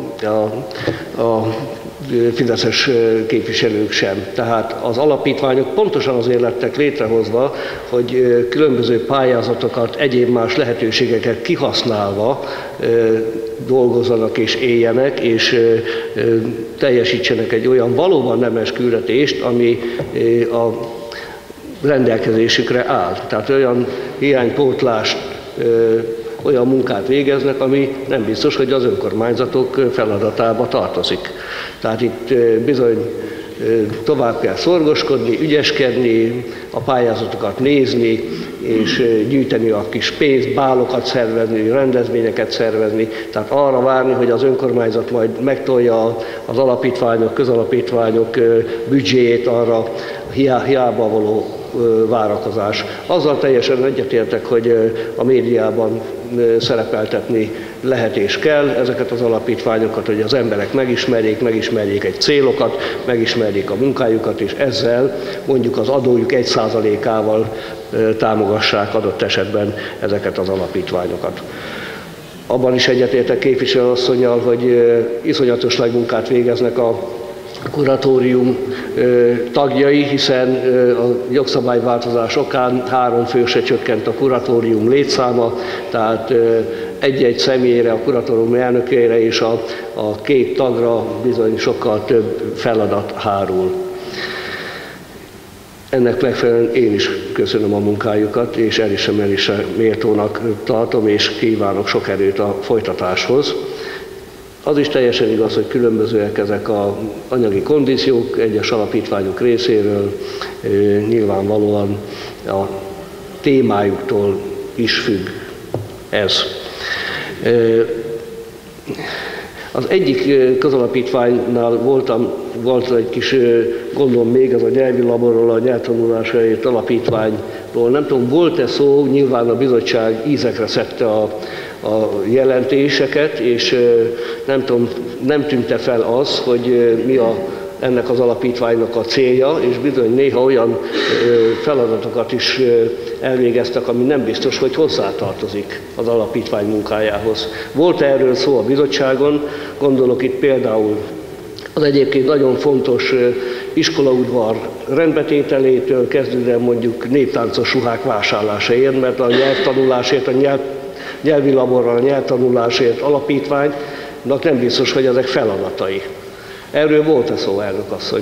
a fideszes képviselők sem. Tehát az alapítványok pontosan azért lettek létrehozva, hogy különböző pályázatokat, egyéb más lehetőségeket kihasználva dolgozzanak és éljenek, és teljesítsenek egy olyan valóban nemes küldetést, ami a rendelkezésükre áll. Tehát olyan hiánypótlást, olyan munkát végeznek, ami nem biztos, hogy az önkormányzatok feladatába tartozik. Tehát itt bizony tovább kell szorgoskodni, ügyeskedni, a pályázatokat nézni, és gyűjteni a kis pénzt, bálokat szervezni, rendezvényeket szervezni, tehát arra várni, hogy az önkormányzat majd megtolja az alapítványok, közalapítványok büdzséjét, arra hiába való várakozás. Azzal teljesen egyetértek, hogy a médiában szerepeltetni lehet és kell ezeket az alapítványokat, hogy az emberek megismerjék egy célokat, megismerjék a munkájukat, és ezzel mondjuk az adójuk 1%-ával támogassák adott esetben ezeket az alapítványokat. Abban is egyetértek képviselőasszonnyal, hogy iszonyatos nagy munkát végeznek a kuratórium tagjai, hiszen a jogszabályváltozás okán 3 fősre csökkent a kuratórium létszáma, tehát egy-egy személyre, a kuratórium elnökére és a 2 tagra bizony sokkal több feladat hárul. Ennek megfelelően én is köszönöm a munkájukat, és elismerésre méltónak tartom, és kívánok sok erőt a folytatáshoz. Az is teljesen igaz, hogy különbözőek ezek az anyagi kondíciók egyes alapítványok részéről, nyilvánvalóan a témájuktól is függ ez. Az egyik közalapítványnál volt egy kis gondom még, az a nyelvi laborról, a nyelvtanulásért alapítványról. Nem tudom, volt-e szó, nyilván a bizottság ízekre szedte a jelentéseket, és nem tudom, nem tűnte fel az, hogy mi ennek az alapítványnak a célja, és bizony néha olyan feladatokat is elvégeztek, ami nem biztos, hogy hozzátartozik az alapítvány munkájához. Volt erről szó a bizottságon, gondolok itt például az egyébként nagyon fontos iskolaudvar rendbetételétől kezdődően mondjuk néptáncos ruhák vásárlásáért, mert a nyelvtanulásért, a nyelvi laborral, a nyelvtanulásért alapítványnak nem biztos, hogy ezek feladatai. Erről volt-e szó, elnök asszony?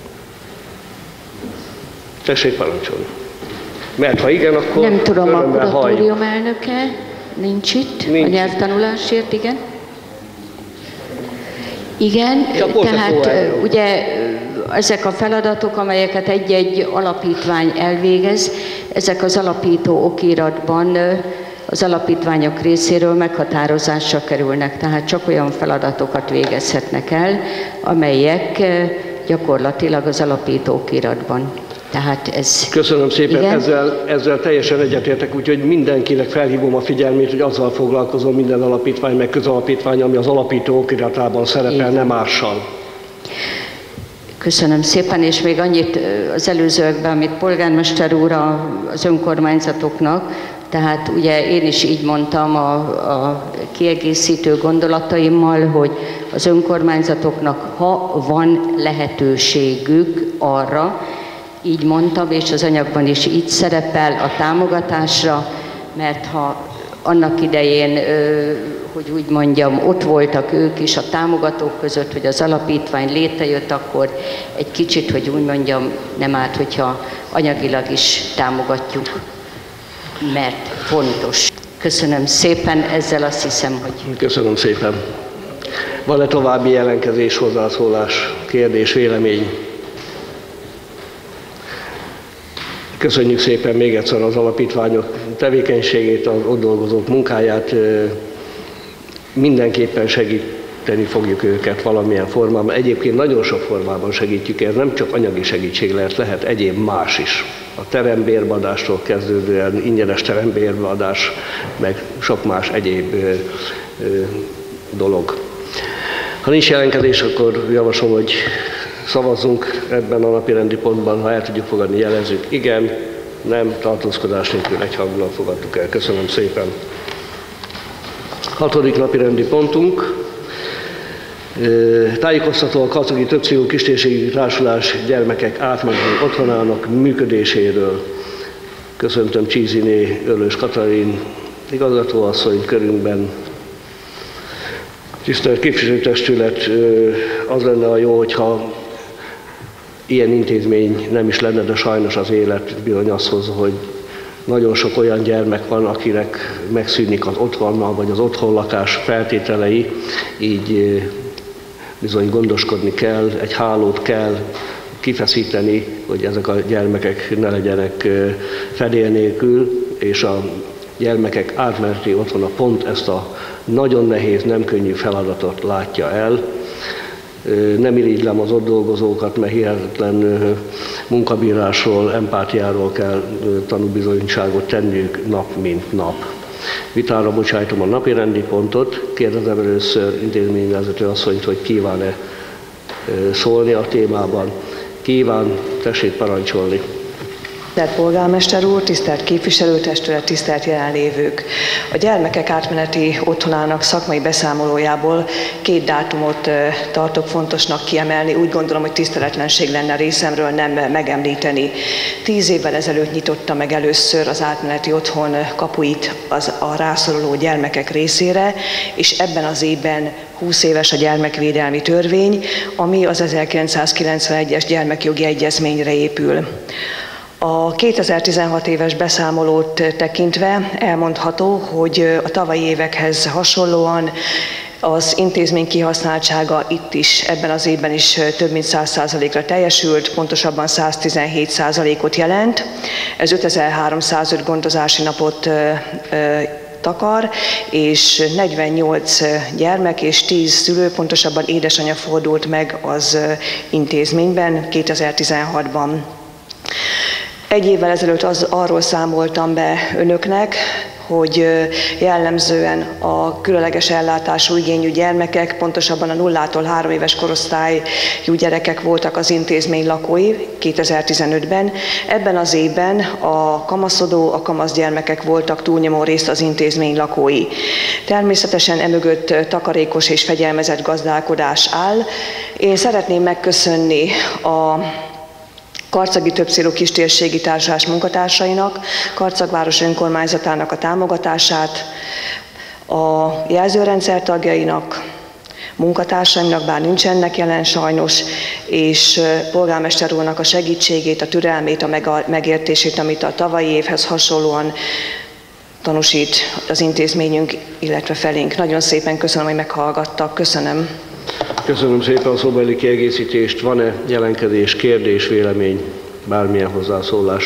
Tessék parancsolni. Mert ha igen, akkor nem tudom, a kuratórium halljuk. elnöke nincs itt, a nyelvtanulásért, igen. Igen, tehát ugye ezek a feladatok, amelyeket egy-egy alapítvány elvégez, ezek az alapító okiratban az alapítványok részéről meghatározásra kerülnek, tehát csak olyan feladatokat végezhetnek el, amelyek gyakorlatilag az alapító okiratban. Tehát ez... Köszönöm szépen, igen? ezzel teljesen egyetértek, úgyhogy mindenkinek felhívom a figyelmét, hogy azzal foglalkozom minden alapítvány, meg közalapítvány, ami az alapító okiratában szerepel, igen, nem mással. Köszönöm szépen, és még annyit az előzőekben, amit polgármester úr az önkormányzatoknak, tehát ugye én is így mondtam a kiegészítő gondolataimmal, hogy az önkormányzatoknak, ha van lehetőségük arra, így mondtam, és az anyagban is így szerepel a támogatásra, mert ha annak idején, hogy úgy mondjam, ott voltak ők is a támogatók között, hogy az alapítvány létrejött, akkor egy kicsit, hogy úgy mondjam, nem árt, hogyha anyagilag is támogatjuk, mert fontos. Köszönöm szépen, ezzel azt hiszem, hogy... Köszönöm szépen. Van-e további jelentkezés, hozzászólás, kérdés, vélemény? Köszönjük szépen még egyszer az alapítványok tevékenységét, az ott dolgozók munkáját. Mindenképpen segíteni fogjuk őket valamilyen formában. Egyébként nagyon sok formában segítjük, ez nem csak anyagi segítség lehet egyéb más is. A terembérbeadástól kezdődően ingyenes terembérbeadás, meg sok más egyéb dolog. Ha nincs jelentkezés, akkor javaslom, hogy szavazzunk ebben a napirendi pontban, ha el tudjuk fogadni, jelezzük igen, nem, tartózkodás nélkül egyhangulag fogadtuk el. Köszönöm szépen. 6. napirendi pontunk. Tájékoztató a Karcagi Többcélú Kistérségi Társulás gyermekek átmeneti otthonának működéséről. Köszöntöm Csíziné Örlős Katalin igazgatóasszony körünkben. Tisztelt képviselőtestület, az lenne a jó, hogyha ilyen intézmény nem is lenne, de sajnos az élet bizony azt hozza, hogy nagyon sok olyan gyermek van, akinek megszűnik az otthonnal vagy az otthonlakás feltételei, így bizony gondoskodni kell, egy hálót kell kifeszíteni, hogy ezek a gyermekek ne legyenek fedél nélkül, és a gyermekek átmeneti otthona pont ezt a nagyon nehéz, nem könnyű feladatot látja el. Nem irigylem az ott dolgozókat, mert hihetetlen munkabírásról, empátiáról kell tanúbizonyságot tenniük nap mint nap. Vitára bocsájtom a napirendi pontot. Kérdezem először intézményvezető asszonyt, hogy kíván-e szólni a témában. Kíván, tessék parancsolni. Tisztelt polgármester úr, tisztelt képviselőtestület, tisztelt jelenlévők! A gyermekek átmeneti otthonának szakmai beszámolójából 2 dátumot tartok fontosnak kiemelni. Úgy gondolom, hogy tiszteletlenség lenne részemről nem megemlíteni. 10 évvel ezelőtt nyitotta meg először az átmeneti otthon kapuit a rászoruló gyermekek részére, és ebben az évben 20 éves a gyermekvédelmi törvény, ami az 1991-es gyermekjogi egyezményre épül. A 2016 éves beszámolót tekintve elmondható, hogy a tavalyi évekhez hasonlóan az intézmény kihasználtsága itt is, ebben az évben is több mint 100%-ra teljesült, pontosabban 117%-ot jelent. Ez 5305 gondozási napot takar, és 48 gyermek és 10 szülő, pontosabban édesanyja fordult meg az intézményben 2016-ban. Egy évvel ezelőtt arról számoltam be önöknek, hogy jellemzően a különleges ellátású igényű gyermekek, pontosabban a 0-tól 3 éves korosztályú gyerekek voltak az intézmény lakói 2015-ben. Ebben az évben a kamaszodó, a kamaszgyermekek voltak túlnyomó részt az intézmény lakói. Természetesen emögött takarékos és fegyelmezett gazdálkodás áll. Én szeretném megköszönni a Karcagi Többcélú Kistérségi Társulás munkatársainak, Karcag város önkormányzatának a támogatását, a jelzőrendszer tagjainak, munkatársaimnak, bár nincsenek jelen sajnos, és polgármester úrnak a segítségét, a türelmét, a megértését, amit a tavalyi évhez hasonlóan tanúsít az intézményünk, illetve felénk. Nagyon szépen köszönöm, hogy meghallgattak. Köszönöm. Köszönöm szépen a szóbeli kiegészítést. Van-e jelentkezés, kérdés, vélemény, bármilyen hozzászólás?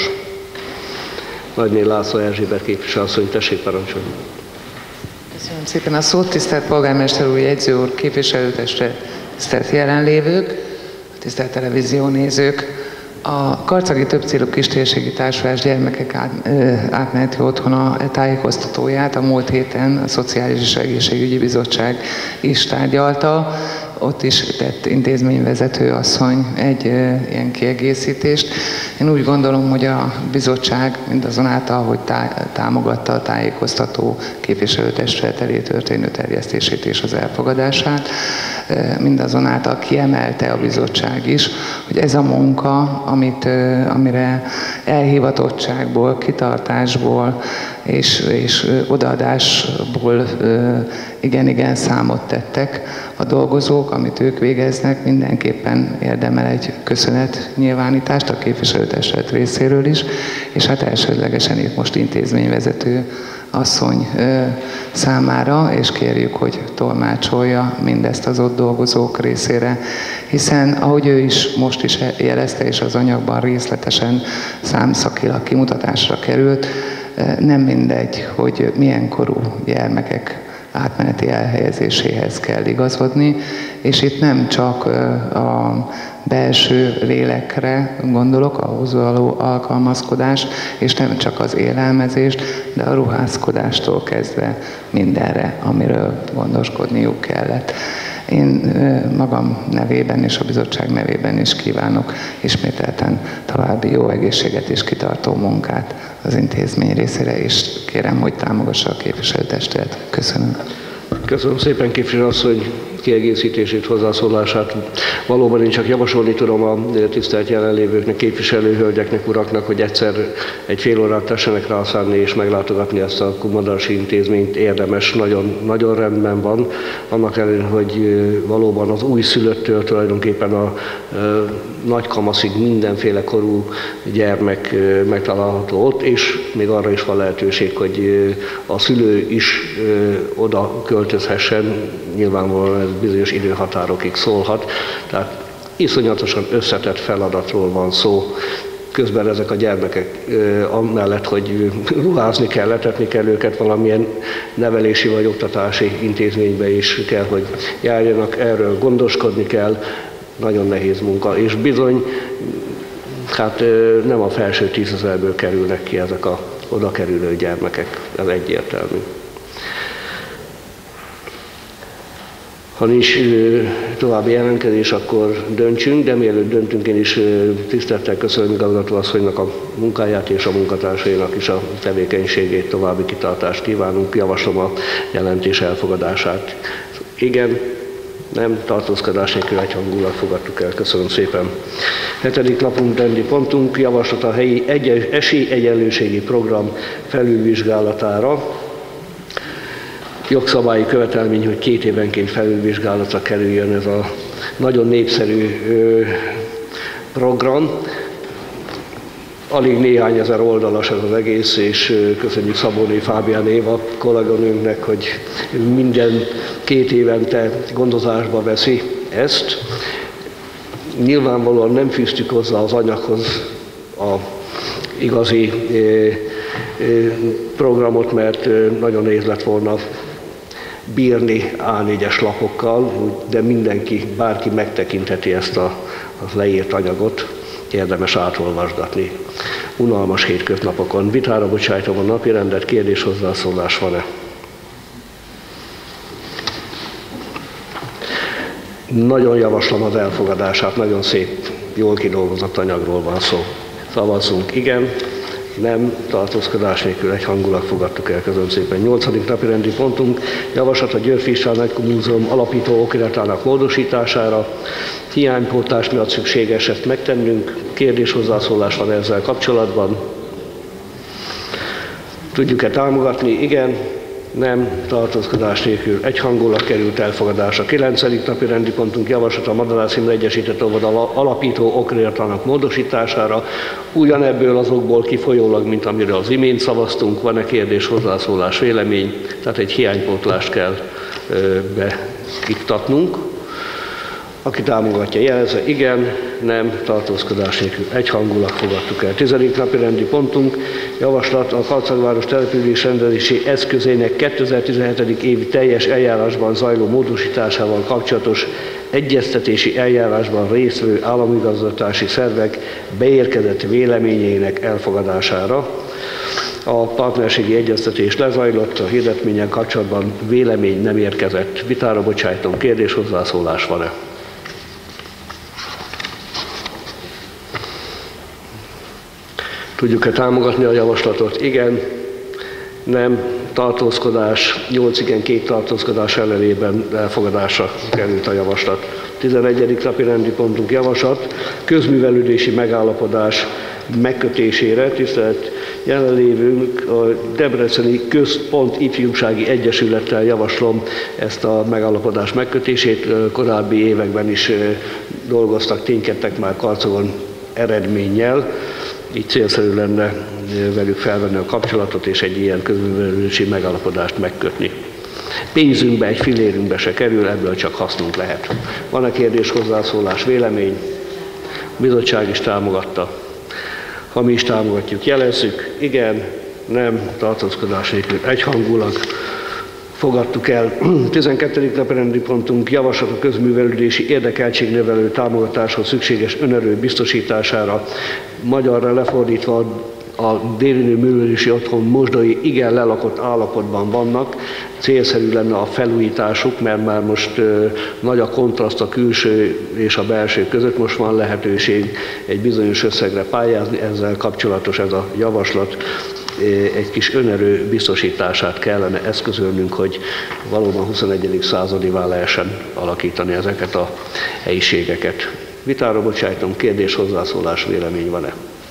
Nagyné László Erzsébet képviselőasszony, tessék parancsolni. Köszönöm szépen a szót, tisztelt polgármester úr, jegyző úr, képviselőtestület, tisztelt jelenlévők, tisztelt televíziónézők. A Karcagi Többcélú Kistérségi Társulás gyermekek átmeneti otthona tájékoztatóját a múlt héten a Szociális és Egészségügyi Bizottság is tárgyalta. Ott is tett intézményvezető asszony egy ilyen kiegészítést. Én úgy gondolom, hogy a bizottság mindazonáltal, hogy támogatta a tájékoztató képviselőtestület elé történő terjesztését és az elfogadását, mindazonáltal kiemelte a bizottság is, hogy ez a munka, amire elhivatottságból, kitartásból és odaadásból igen számot tettek a dolgozók, amit ők végeznek, mindenképpen érdemel egy köszönetnyilvánítást a képviselőtestület részéről is, és hát elsődlegesen itt most intézményvezető asszony számára, és kérjük, hogy tolmácsolja mindezt az ott dolgozók részére, hiszen ahogy ő is most is jelezte, és az anyagban részletesen számszakilag kimutatásra került, nem mindegy, hogy milyen korú gyermekek átmeneti elhelyezéséhez kell igazodni, és itt nem csak a belső lélekre gondolok, ahhoz való alkalmazkodás, és nem csak az élelmezést, de a ruházkodástól kezdve mindenre, amiről gondoskodniuk kellett. Én magam nevében és a bizottság nevében is kívánok ismételten további jó egészséget és kitartó munkát az intézmény részére, és kérem, hogy támogassa a képviselőtestület. Köszönöm. Köszönöm szépen képviselőasszony kiegészítését, hozzászólását. Valóban én csak javasolni tudom a tisztelt jelenlévőknek, képviselőhölgyeknek, uraknak, hogy egyszer egy fél órát tessenek rá szánni és meglátogatni ezt a Kumadarsi intézményt. Érdemes, nagyon rendben van. Annak ellenére, hogy valóban az újszülöttől tulajdonképpen a nagykamaszig mindenféle korú gyermek megtalálható ott, és még arra is van lehetőség, hogy a szülő is oda költözhessen. Nyilvánvalóan ez bizonyos időhatárokig szólhat, tehát iszonyatosan összetett feladatról van szó. Közben ezek a gyermekek amellett, hogy ruházni kell, letetni kell őket, valamilyen nevelési vagy oktatási intézménybe is kell, hogy járjanak, erről gondoskodni kell, nagyon nehéz munka, és bizony, hát nem a felső 10 000-ből kerülnek ki ezek a oda kerülő gyermekek, ez egyértelmű. Ha nincs további jelentkezés, akkor döntsünk, de mielőtt döntünk, én is tisztelettel köszönöm igazgatóasszonynak a munkáját és a munkatársainak is a tevékenységét, további kitartást kívánunk. Javaslom a jelentés elfogadását. Igen, nem, tartózkodás nélkül egyhangulag fogadtuk el. Köszönöm szépen. 7. napunk rendi pontunk, javaslat a helyi esélyegyenlőségi program felülvizsgálatára. Jogszabályi követelmény, hogy 2 évenként felülvizsgálatra kerüljön ez a nagyon népszerű program. Alig néhány ezer oldalas ez az egész, és köszönjük Szabóné Fábián Éva kolléganőnknek, hogy minden 2 évente gondozásba veszi ezt. Nyilvánvalóan nem fűztük hozzá az anyaghoz a igazi programot, mert nagyon nehéz lett volna bírni A4-es lapokkal, de bárki megtekintheti ezt a leírt anyagot, érdemes átolvasgatni. Unalmas hétköznapokon. Vitára bocsájtom a napirendet, kérdés, hozzászólás van-e? Nagyon javaslom az elfogadását, nagyon szép, jól kidolgozott anyagról van szó. Szavazzunk igen, nem, tartózkodás nélkül egyhangulag fogadtuk el. Köszönöm szépen. 8. napi rendi pontunk, javaslat a Györfi István Nagymúzeum alapító okiratának módosítására. Hiánypótlás miatt szükséges ezt megtennünk. Kérdés, hozzászólás van ezzel kapcsolatban. Tudjuk-e támogatni? Igen. Nem, tartózkodás nélkül egyhangulag került elfogadásra. 9. napi rendi pontunk, javaslat a Madarász Imre Egyesített Óvoda alapító okiratának módosítására. Ugyanebből azokból kifolyólag, mint amiről az imént szavaztunk, van-e kérdés, hozzászólás, vélemény, tehát egy hiánypótlást kell beiktatnunk. Aki támogatja, jelezze igen, nem, tartózkodás nélkül egyhangulag fogadtuk el. 10. napi rendi pontunk, javaslat a Karcagváros település rendezési eszközének 2017. évi teljes eljárásban zajló módosításával kapcsolatos egyeztetési eljárásban résztvevő államigazgatási szervek beérkezett véleményének elfogadására. A partnerségi egyeztetés lezajlott, a hirdetménnyel kapcsolatban vélemény nem érkezett. Vitára bocsájtom, kérdés, hozzászólás van-e? Tudjuk-e támogatni a javaslatot? Igen, nem, tartózkodás, 8 igen, 2 tartózkodás ellenében elfogadásra került a javaslat. 11. napi rendi pontunk javaslat, közművelődési megállapodás megkötésére. Tisztelt jelenlévőnk, a Debreceni Központ Ifjúsági Egyesülettel javaslom ezt a megállapodás megkötését. Korábbi években is dolgoztak, ténykedtek már Karcagon eredménnyel. Így célszerű lenne velük felvenni a kapcsolatot és egy ilyen közművelődési megállapodást megkötni. Pénzünkbe, egy fillérünkbe se kerül, ebből csak hasznunk lehet. Van-e kérdés, hozzászólás, vélemény? A bizottság is támogatta. Ha mi is támogatjuk, jelezzük. Igen, nem, tartózkodás nélkül egyhangulag fogadtuk el. 12. napirendi pontunk, javaslat a közművelődési érdekeltségnövelő támogatáshoz szükséges önerő biztosítására. Magyarra lefordítva a Dérinő Művelési Otthon mosdai igen lelakott állapotban vannak. Célszerű lenne a felújításuk, mert már most nagy a kontraszt a külső és a belső között. Most van lehetőség egy bizonyos összegre pályázni, ezzel kapcsolatos ez a javaslat. Egy kis önerő biztosítását kellene eszközölnünk, hogy valóban 21. századivá lehessen alakítani ezeket a helyiségeket. Vitára bocsájtom, kérdés, hozzászólás, vélemény van-e?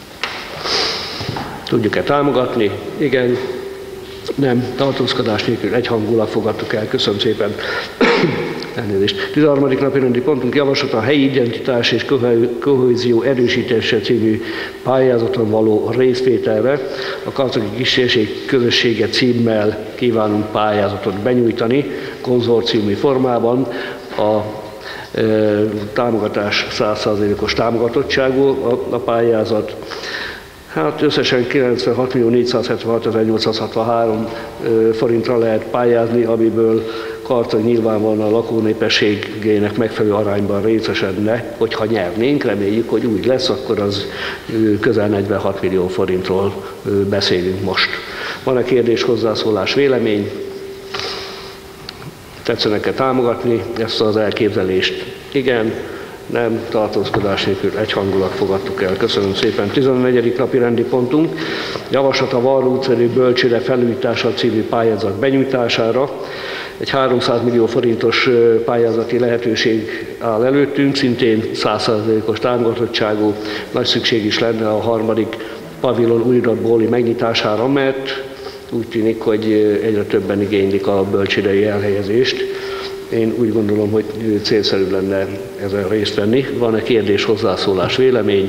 Tudjuk-e támogatni? Igen, nem, tartózkodás nélkül egyhangulag fogadtuk el. Köszönöm szépen. Elnézést. 13. napirendi pontunk, javaslat a helyi identitás és kohézió erősítése című pályázaton való részvételre. A Karcagi Kistérség Közössége címmel kívánunk pályázatot benyújtani konzorciumi formában. A támogatás 100%-os támogatottságú a pályázat. Hát összesen 96.476.863 forintra lehet pályázni, amiből Karcag nyilvánvalóan a lakónépességének megfelelő arányban részesedne. Hogyha nyernénk, reméljük, hogy úgy lesz, akkor az közel 46 millió forintról beszélünk most. Van-e kérdés, hozzászólás, vélemény? Tetszenek-e támogatni ezt az elképzelést? Igen. Nem, tartózkodás nélkül egyhangulag fogadtuk el. Köszönöm szépen. 14. napi rendi pontunk, javaslat a Varró utcai bölcsőde felújítása című pályázat benyújtására. Egy 300 millió forintos pályázati lehetőség áll előttünk, szintén 100%-os támogatottságú. Nagy szükség is lenne a harmadik pavilon újratbóli megnyitására, mert úgy tűnik, hogy egyre többen igénylik a bölcsődei elhelyezést. Én úgy gondolom, hogy célszerű lenne ezen részt venni. Van-e kérdés, hozzászólás, vélemény?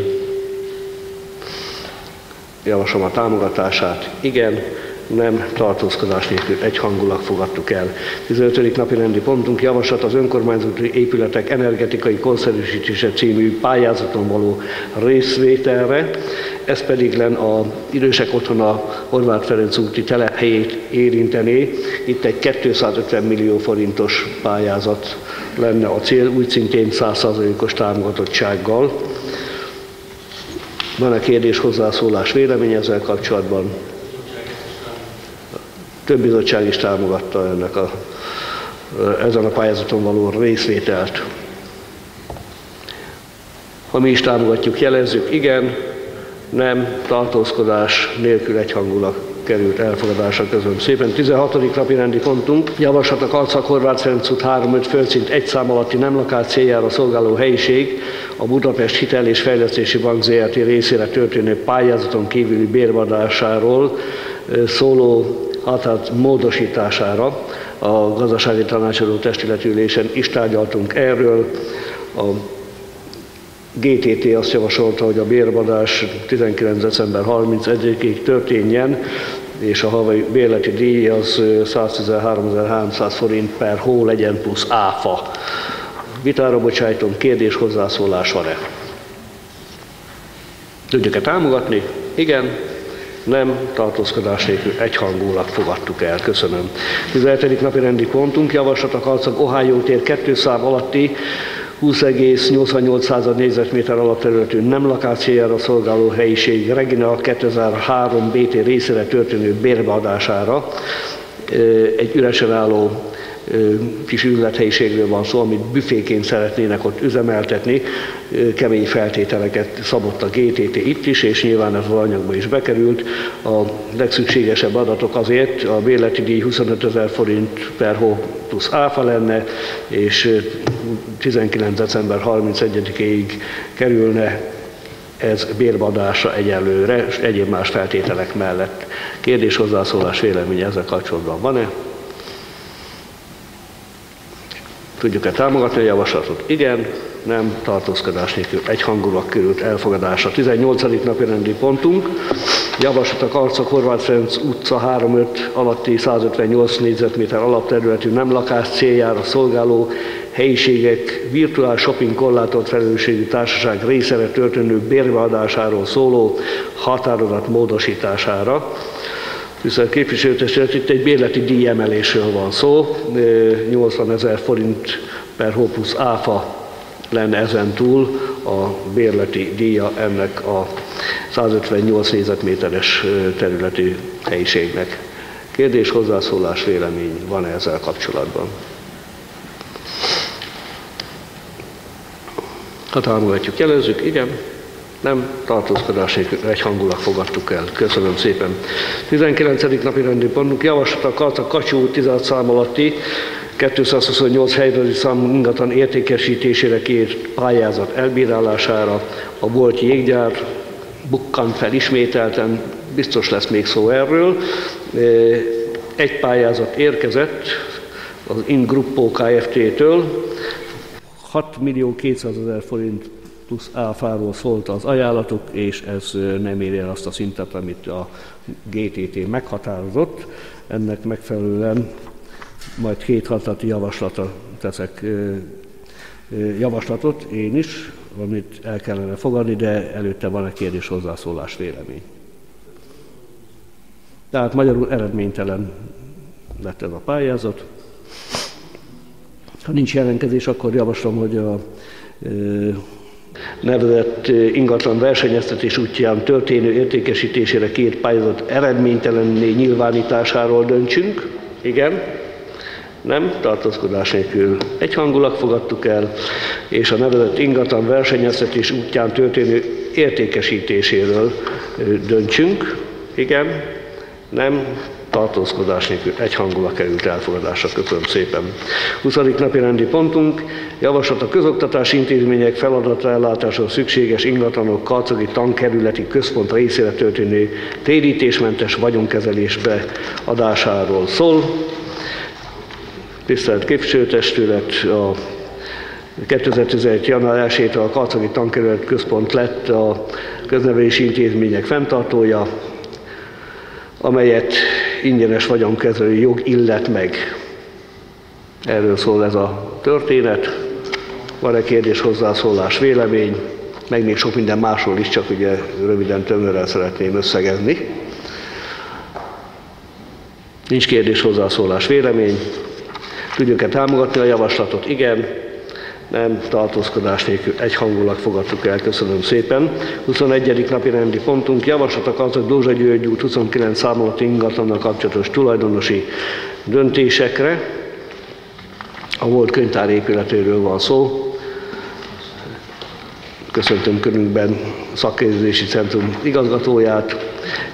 Javaslom a támogatását. Igen, nem, tartózkodás nélkül egyhangulag fogadtuk el. 15. napi rendi pontunk, javaslat az önkormányzati épületek energetikai korszerűsítése című pályázaton való részvételre. Ez pedig lenne az idősek otthona Horváth Ferenc úti telephelyét érintené. Itt egy 250 millió forintos pályázat lenne a cél, úgy szintén 100%-os támogatottsággal. Van-e kérdés, hozzászólás, vélemény ezzel kapcsolatban? Több bizottság is támogatta ezen a pályázaton való részvételt. Ha mi is támogatjuk, jelezzük, igen, nem, tartózkodás nélkül egyhangulag került elfogadásra. Köszönöm szépen. 16. napi rendi pontunk, javaslat a Karcag-Horváth Ferenc út 3-5 földszint 1 szám alatti nem lakás céljára szolgáló helyiség a Budapest Hitel és Fejlesztési Bank ZRT részére történő pályázaton kívüli bérvadásáról szóló határ módosítására. A gazdasági tanácsadó testületülésen is tárgyaltunk erről. A GTT azt javasolta, hogy a bérvadás 19. december 31-ig történjen, és a havai bérleti díj az 113.300 forint per hó legyen plusz áfa. Vitára bocsájtom, kérdés, hozzászólás van-e? Tudjuk-e támogatni? Igen. Nem, tartózkodás nélkül egyhangulag fogadtuk el. Köszönöm. 17. napi rendi pontunk, javaslat a Karcag Ohio tér 2 szám alatti 20,88 négyzetméter alapterületű nem lakás céljára szolgáló helyiség Regina 2003 BT részére történő bérbeadására. Egy üresen álló kis üzlethelyiségről van szó, amit büféként szeretnének ott üzemeltetni. Kemény feltételeket szabott a GTT itt is, és nyilván ez az anyagba is bekerült. A legszükségesebb adatok azért, a bérleti díj 25 000 forint per hó plusz áfa lenne, és 19. december 31-ig kerülne ez bérbeadásra egyelőre, és egyéb más feltételek mellett. Kérdés, hozzászólás, vélemény ezzel kapcsolatban van-e? Tudjuk-e támogatni a javaslatot? Igen, nem, tartózkodás nélkül egyhangulag került elfogadásra. 18. napi rendi pontunk, javaslat a Karcag Horváth Ferenc utca 3-5 alatti 158 négyzetméter alapterületű nem lakás céljára szolgáló helyiségek virtuális shopping korlátolt felelősségű társaság részére történő bérbeadásáról szóló határozat módosítására. Viszont képviselőtestület, itt egy bérleti díjemelésről van szó, 80 000 forint per hó plusz áfa lenne ezen túl a bérleti díja ennek a 158 négyzetméteres területi helyiségnek. Kérdés, hozzászólás, vélemény van-e ezzel kapcsolatban? Ha támogatjuk, jelezzük, igen. Nem, tartózkodás nélkül egyhangulag fogadtuk el. Köszönöm szépen. 19. napi rendi pontunk, javaslat a Karcag Kacsó út 16 szám alatti 228 helyrajzi számú ingatlan értékesítésére kért pályázat elbírálására. A volt jéggyár bukkant fel ismételten, biztos lesz még szó erről. Egy pályázat érkezett az Ingruppo Kft-től, 6.200.000 forint plusz áfáról szólt az ajánlatuk, és ez nem éri el azt a szintet, amit a GTT meghatározott. Ennek megfelelően majd 2 határozati javaslatra teszek javaslatot én is, amit el kellene fogadni, de előtte van egy kérdés, hozzászólás, vélemény. Tehát magyarul eredménytelen lett ez a pályázat. Ha nincs jelentkezés, akkor javaslom, hogy a nevezett ingatlan versenyeztetés útján történő értékesítésére kért pályázat eredménytelenné nyilvánításáról döntsünk. Igen, nem, tartózkodás nélkül egyhangulag fogadtuk el, és a nevezett ingatlan versenyeztetés útján történő értékesítéséről döntsünk. Igen, nem, tartózkodás nélkül egyhangulag került elfogadásra. Köszönöm szépen. 20. napi rendi pontunk, javaslat a közoktatási intézmények feladatra ellátásra szükséges ingatlanok Karcagi Tankerületi Központ részére történő térítésmentes vagyonkezelésbe adásáról szól. Tisztelt képviselőtestület, a 2017. január 1-től a Karcagi Tankerület Központ lett a köznevelési intézmények fenntartója, amelyet ingyenes vagyonkezelő jog illet meg. Erről szól ez a történet. Van-e kérdés, hozzászólás, vélemény? Meg még sok minden másról is, csak ugye röviden, tömören szeretném összegezni. Nincs kérdés, hozzászólás, vélemény. Tudjuk-e támogatni a javaslatot? Igen. Nem, tartózkodás nélkül egyhangulag fogadtuk el. Köszönöm szépen. 21. napi rendi pontunk, javaslat a Karcag Dózsa György út 29 szám alatti ingatlannal kapcsolatos tulajdonosi döntésekre. A volt könyvtár épületéről van szó. Köszöntöm körünkben a szakképzési centrum igazgatóját.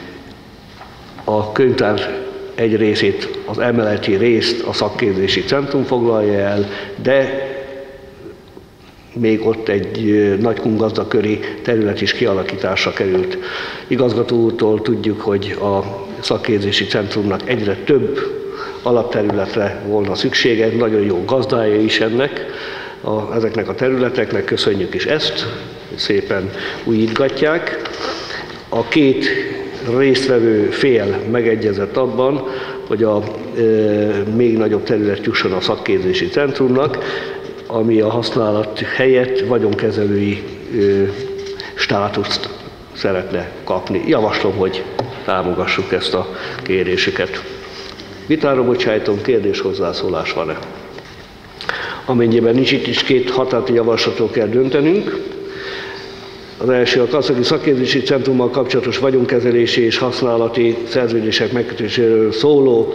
A könyvtár egy részét, az emeleti részt a szakképzési centrum foglalja el, de még ott egy Nagykun-gazdaköri terület is kialakításra került. Igazgató úrtól tudjuk, hogy a szakképzési centrumnak egyre több alapterületre volna szüksége, nagyon jó gazdája is ezeknek a területeknek, köszönjük is ezt, szépen újítgatják. A 2 résztvevő fél megegyezett abban, hogy a még nagyobb terület jusson a szakképzési centrumnak. ami a használat helyett vagyonkezelői státuszt szeretne kapni. Javaslom, hogy támogassuk ezt a kérésüket. Vitára bocsájtom, kérdés, hozzászólás van-e? Amennyiben nincs, itt is két határozati javaslatról kell döntenünk. Az első a Karcagi Szakképzési Centrummal kapcsolatos vagyonkezelési és használati szerződések megkötéséről szóló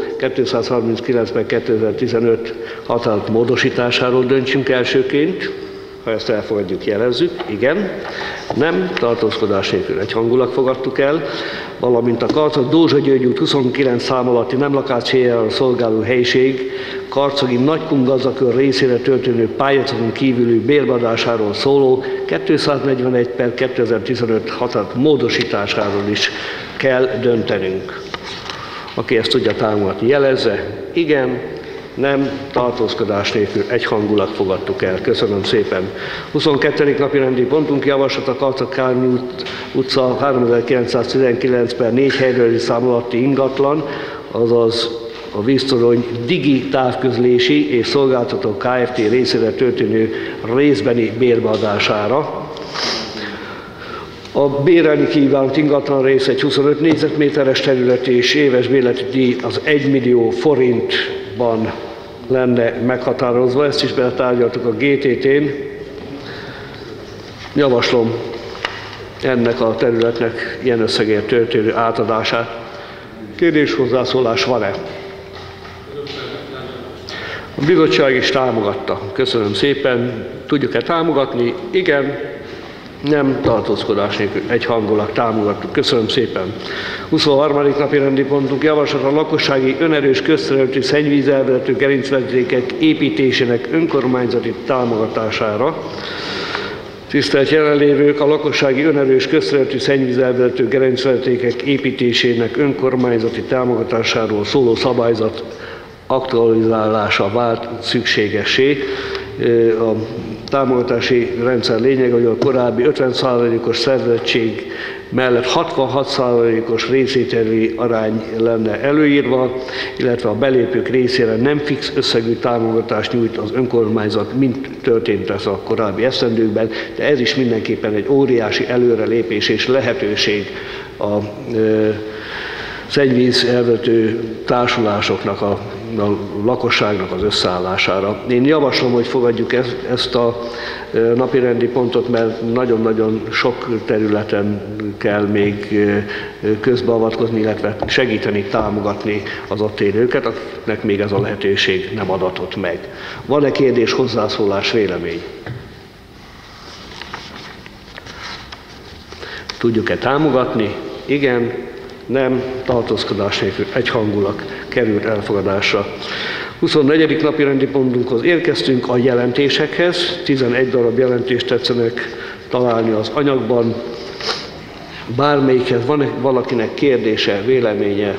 239/2015 határozat módosításáról döntsünk elsőként. Ha ezt elfogadjuk, jelezzük. Igen. Nem. Tartózkodás nélkül egyhangulag fogadtuk el. Valamint a Karcag Dózsa György út 29 szám alatti nem lakáscéljára szolgáló helység Karcagi Nagykun gazdakör részére történő pályázaton kívüli bérbeadásáról szóló 241/2015 határozat módosításáról is kell döntenünk. Aki ezt tudja támogatni, jelezze. Igen. Nem, tartózkodás nélkül egyhangulag fogadtuk el. Köszönöm szépen. 22. napi rendi pontunk javaslat a Karcag Kálmán utca 3919/4 helyről szám alatti ingatlan, azaz a víztorony Digi távközlési és szolgáltató Kft. Részére történő részbeni bérbeadására. A bérelni kívánt ingatlan rész egy 25 négyzetméteres terület és éves bérleti díj az 1 millió forintban lenne meghatározva. Ezt is betárgyaltuk a GTT-n. Javaslom ennek a területnek ilyen összegért történő átadását. Kérdés, hozzászólás van-e? A bizottság is támogatta. Köszönöm szépen. Tudjuk-e támogatni? Igen. Nem, tartózkodás nélkül egyhangulag támogattuk. Köszönöm szépen. 23. napi rendi pontunk javaslat a lakossági önerős közterületű szennyvízelvezető gerincvezetékek építésének önkormányzati támogatására. Tisztelt jelenlévők, a lakossági önerős közterületű szennyvízelvezető gerincvezetékek építésének önkormányzati támogatásáról szóló szabályzat aktualizálása vált szükségessé. A támogatási rendszer lényege, hogy a korábbi 50%-os szervezettség mellett 66%-os részvételi arány lenne előírva, illetve a belépők részére nem fix összegű támogatást nyújt az önkormányzat, mint történt ez a korábbi esztendőkben, de ez is mindenképpen egy óriási előrelépés és lehetőség a szennyvíz elvezető társulásoknak, a lakosságnak az összeállására. Én javaslom, hogy fogadjuk ezt a napirendi pontot, mert nagyon-nagyon sok területen kell még közbeavatkozni, illetve segíteni, támogatni az ott élőket, akiknek még ez a lehetőség nem adatott meg. Van-e kérdés, hozzászólás, vélemény? Tudjuk-e támogatni? Igen. Nem, tartózkodás nélkül egyhangulag került elfogadásra. 24. napi rendi pontunkhoz érkeztünk, a jelentésekhez. 11 darab jelentést tetszenek találni az anyagban. Bármelyikhez van valakinek kérdése, véleménye?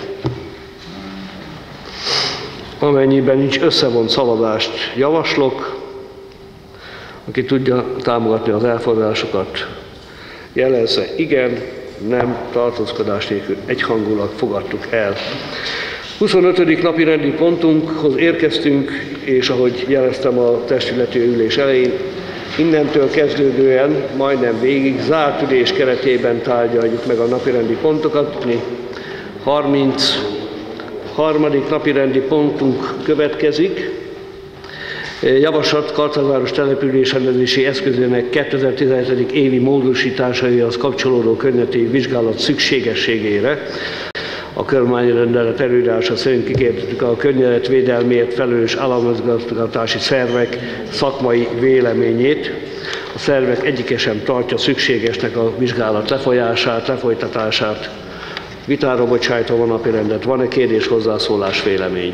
Amennyiben nincs, összevont szavazást javaslok. Aki tudja támogatni az elfogadásokat, jelezze igen. Nem, tartózkodás nélkül egyhangulag fogadtuk el. 25. napi rendi pontunkhoz érkeztünk, és ahogy jeleztem a testületi ülés elején, innentől kezdődően majdnem végig zárt ülés keretében tárgyaljuk meg a napirendi pontokat. 33. napirendi pontunk következik. Javaslat Karcagváros településrendezési eszközének 2017. évi módosításaihoz kapcsolódó környezeti vizsgálat szükségességére. A kormányrendelet előírása szerint kikértük a környezetvédelmért felelős államigazgatási szervek szakmai véleményét. A szervek egyike sem tartja szükségesnek a vizsgálat lefolytatását. Vitára bocsájtom a napirendet. Van-e kérdés, hozzászólás, vélemény?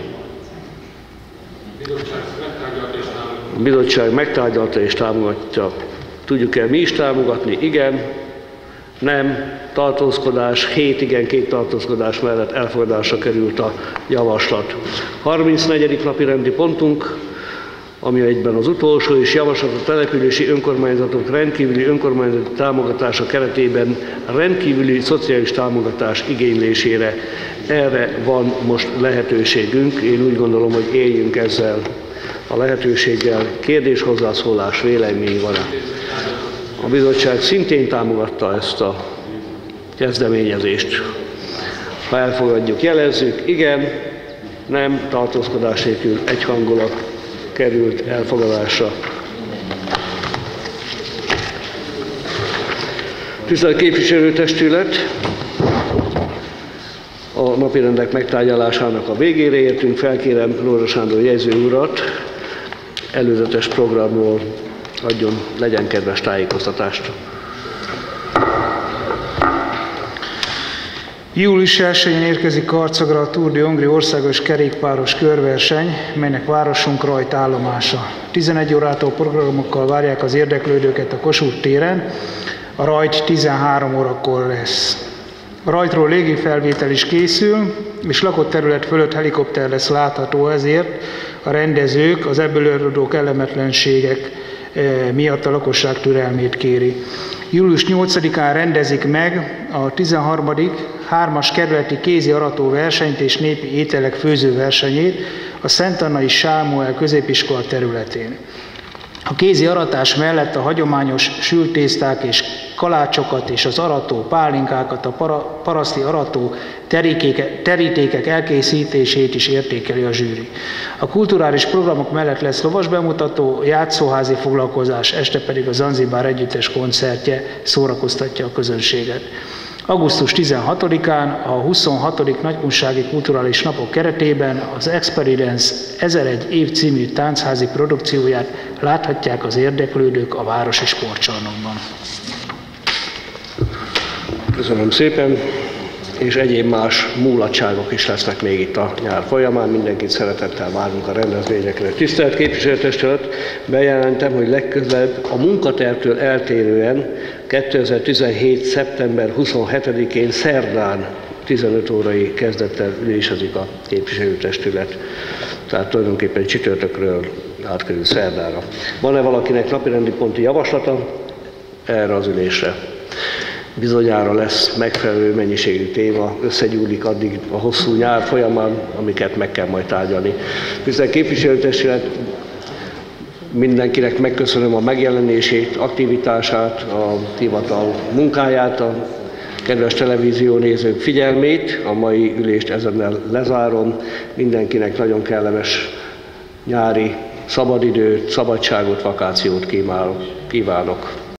A bizottság megtárgyalta és támogatja. Tudjuk-e mi is támogatni? Igen. Nem. Tartózkodás. 7 igen, 2 tartózkodás mellett elfogadásra került a javaslat. 34. napi rendi pontunk, ami egyben az utolsó, és javaslat a települési önkormányzatok rendkívüli önkormányzati támogatása keretében rendkívüli szociális támogatás igénylésére. Erre van most lehetőségünk. Én úgy gondolom, hogy éljünk ezzel a a lehetőséggel kérdés-hozzászólás vélemény van. A bizottság szintén támogatta ezt a kezdeményezést. Ha elfogadjuk, jelezzük, igen, nem, tartózkodás nélkül egyhangulag került elfogadásra. Tisztelt képviselőtestület, a napirendek megtárgyalásának a végére értünk. Felkérem Rózsa Sándor jegyző urat, előzetes programról legyen kedves tájékoztatást. Július 1-én érkezik Karcagra a Tour de Hongrie országos kerékpáros körverseny, melynek városunk rajtállomása. 11 órától programokkal várják az érdeklődőket a Kossuth téren, a rajt 13 órakor lesz. A rajtról légifelvétel is készül, és lakott terület fölött helikopter lesz látható, ezért a rendezők az ebből eredő kellemetlenségek miatt a lakosság türelmét kéri. Július 8-án rendezik meg a 13. 3-as kerületi kézi arató versenyt és népi ételek főző versenyét a Szent Annai Sámuel középiskola területén. A kézi aratás mellett a hagyományos sültészták és kalácsokat és az arató pálinkákat, a paraszti arató terítékek elkészítését is értékeli a zsűri. A kulturális programok mellett lesz lovasbemutató, játszóházi foglalkozás, este pedig a Zanzibár együttes koncertje szórakoztatja a közönséget. Augusztus 16-án a 26. Nagykunsági Kulturális Napok keretében az Experience 1001 év című táncházi produkcióját láthatják az érdeklődők a városi sportcsarnokban. Köszönöm szépen, és egyéb más múlatságok is lesznek még itt a nyár folyamán. Mindenkit szeretettel várunk a rendezvényekre. Tisztelt képviselőtestület, bejelentem, hogy legközelebb a munkatervtől eltérően 2017. szeptember 27-én szerdán 15 órai kezdettel ülésezik a képviselőtestület. Tehát tulajdonképpen csütörtökről átkerül szerdára. Van-e valakinek napirendi ponti javaslata erre az ülésre? Bizonyára lesz megfelelő mennyiségű téma, összegyúlik addig a hosszú nyár folyamán, amiket meg kell majd tárgyalni. Tisztelt képviselőtestület, mindenkinek megköszönöm a megjelenését, aktivitását, a hivatal munkáját, a kedves televíziónézők figyelmét. A mai ülést ezennel lezárom. Mindenkinek nagyon kellemes nyári szabadidőt, szabadságot, vakációt kívánok.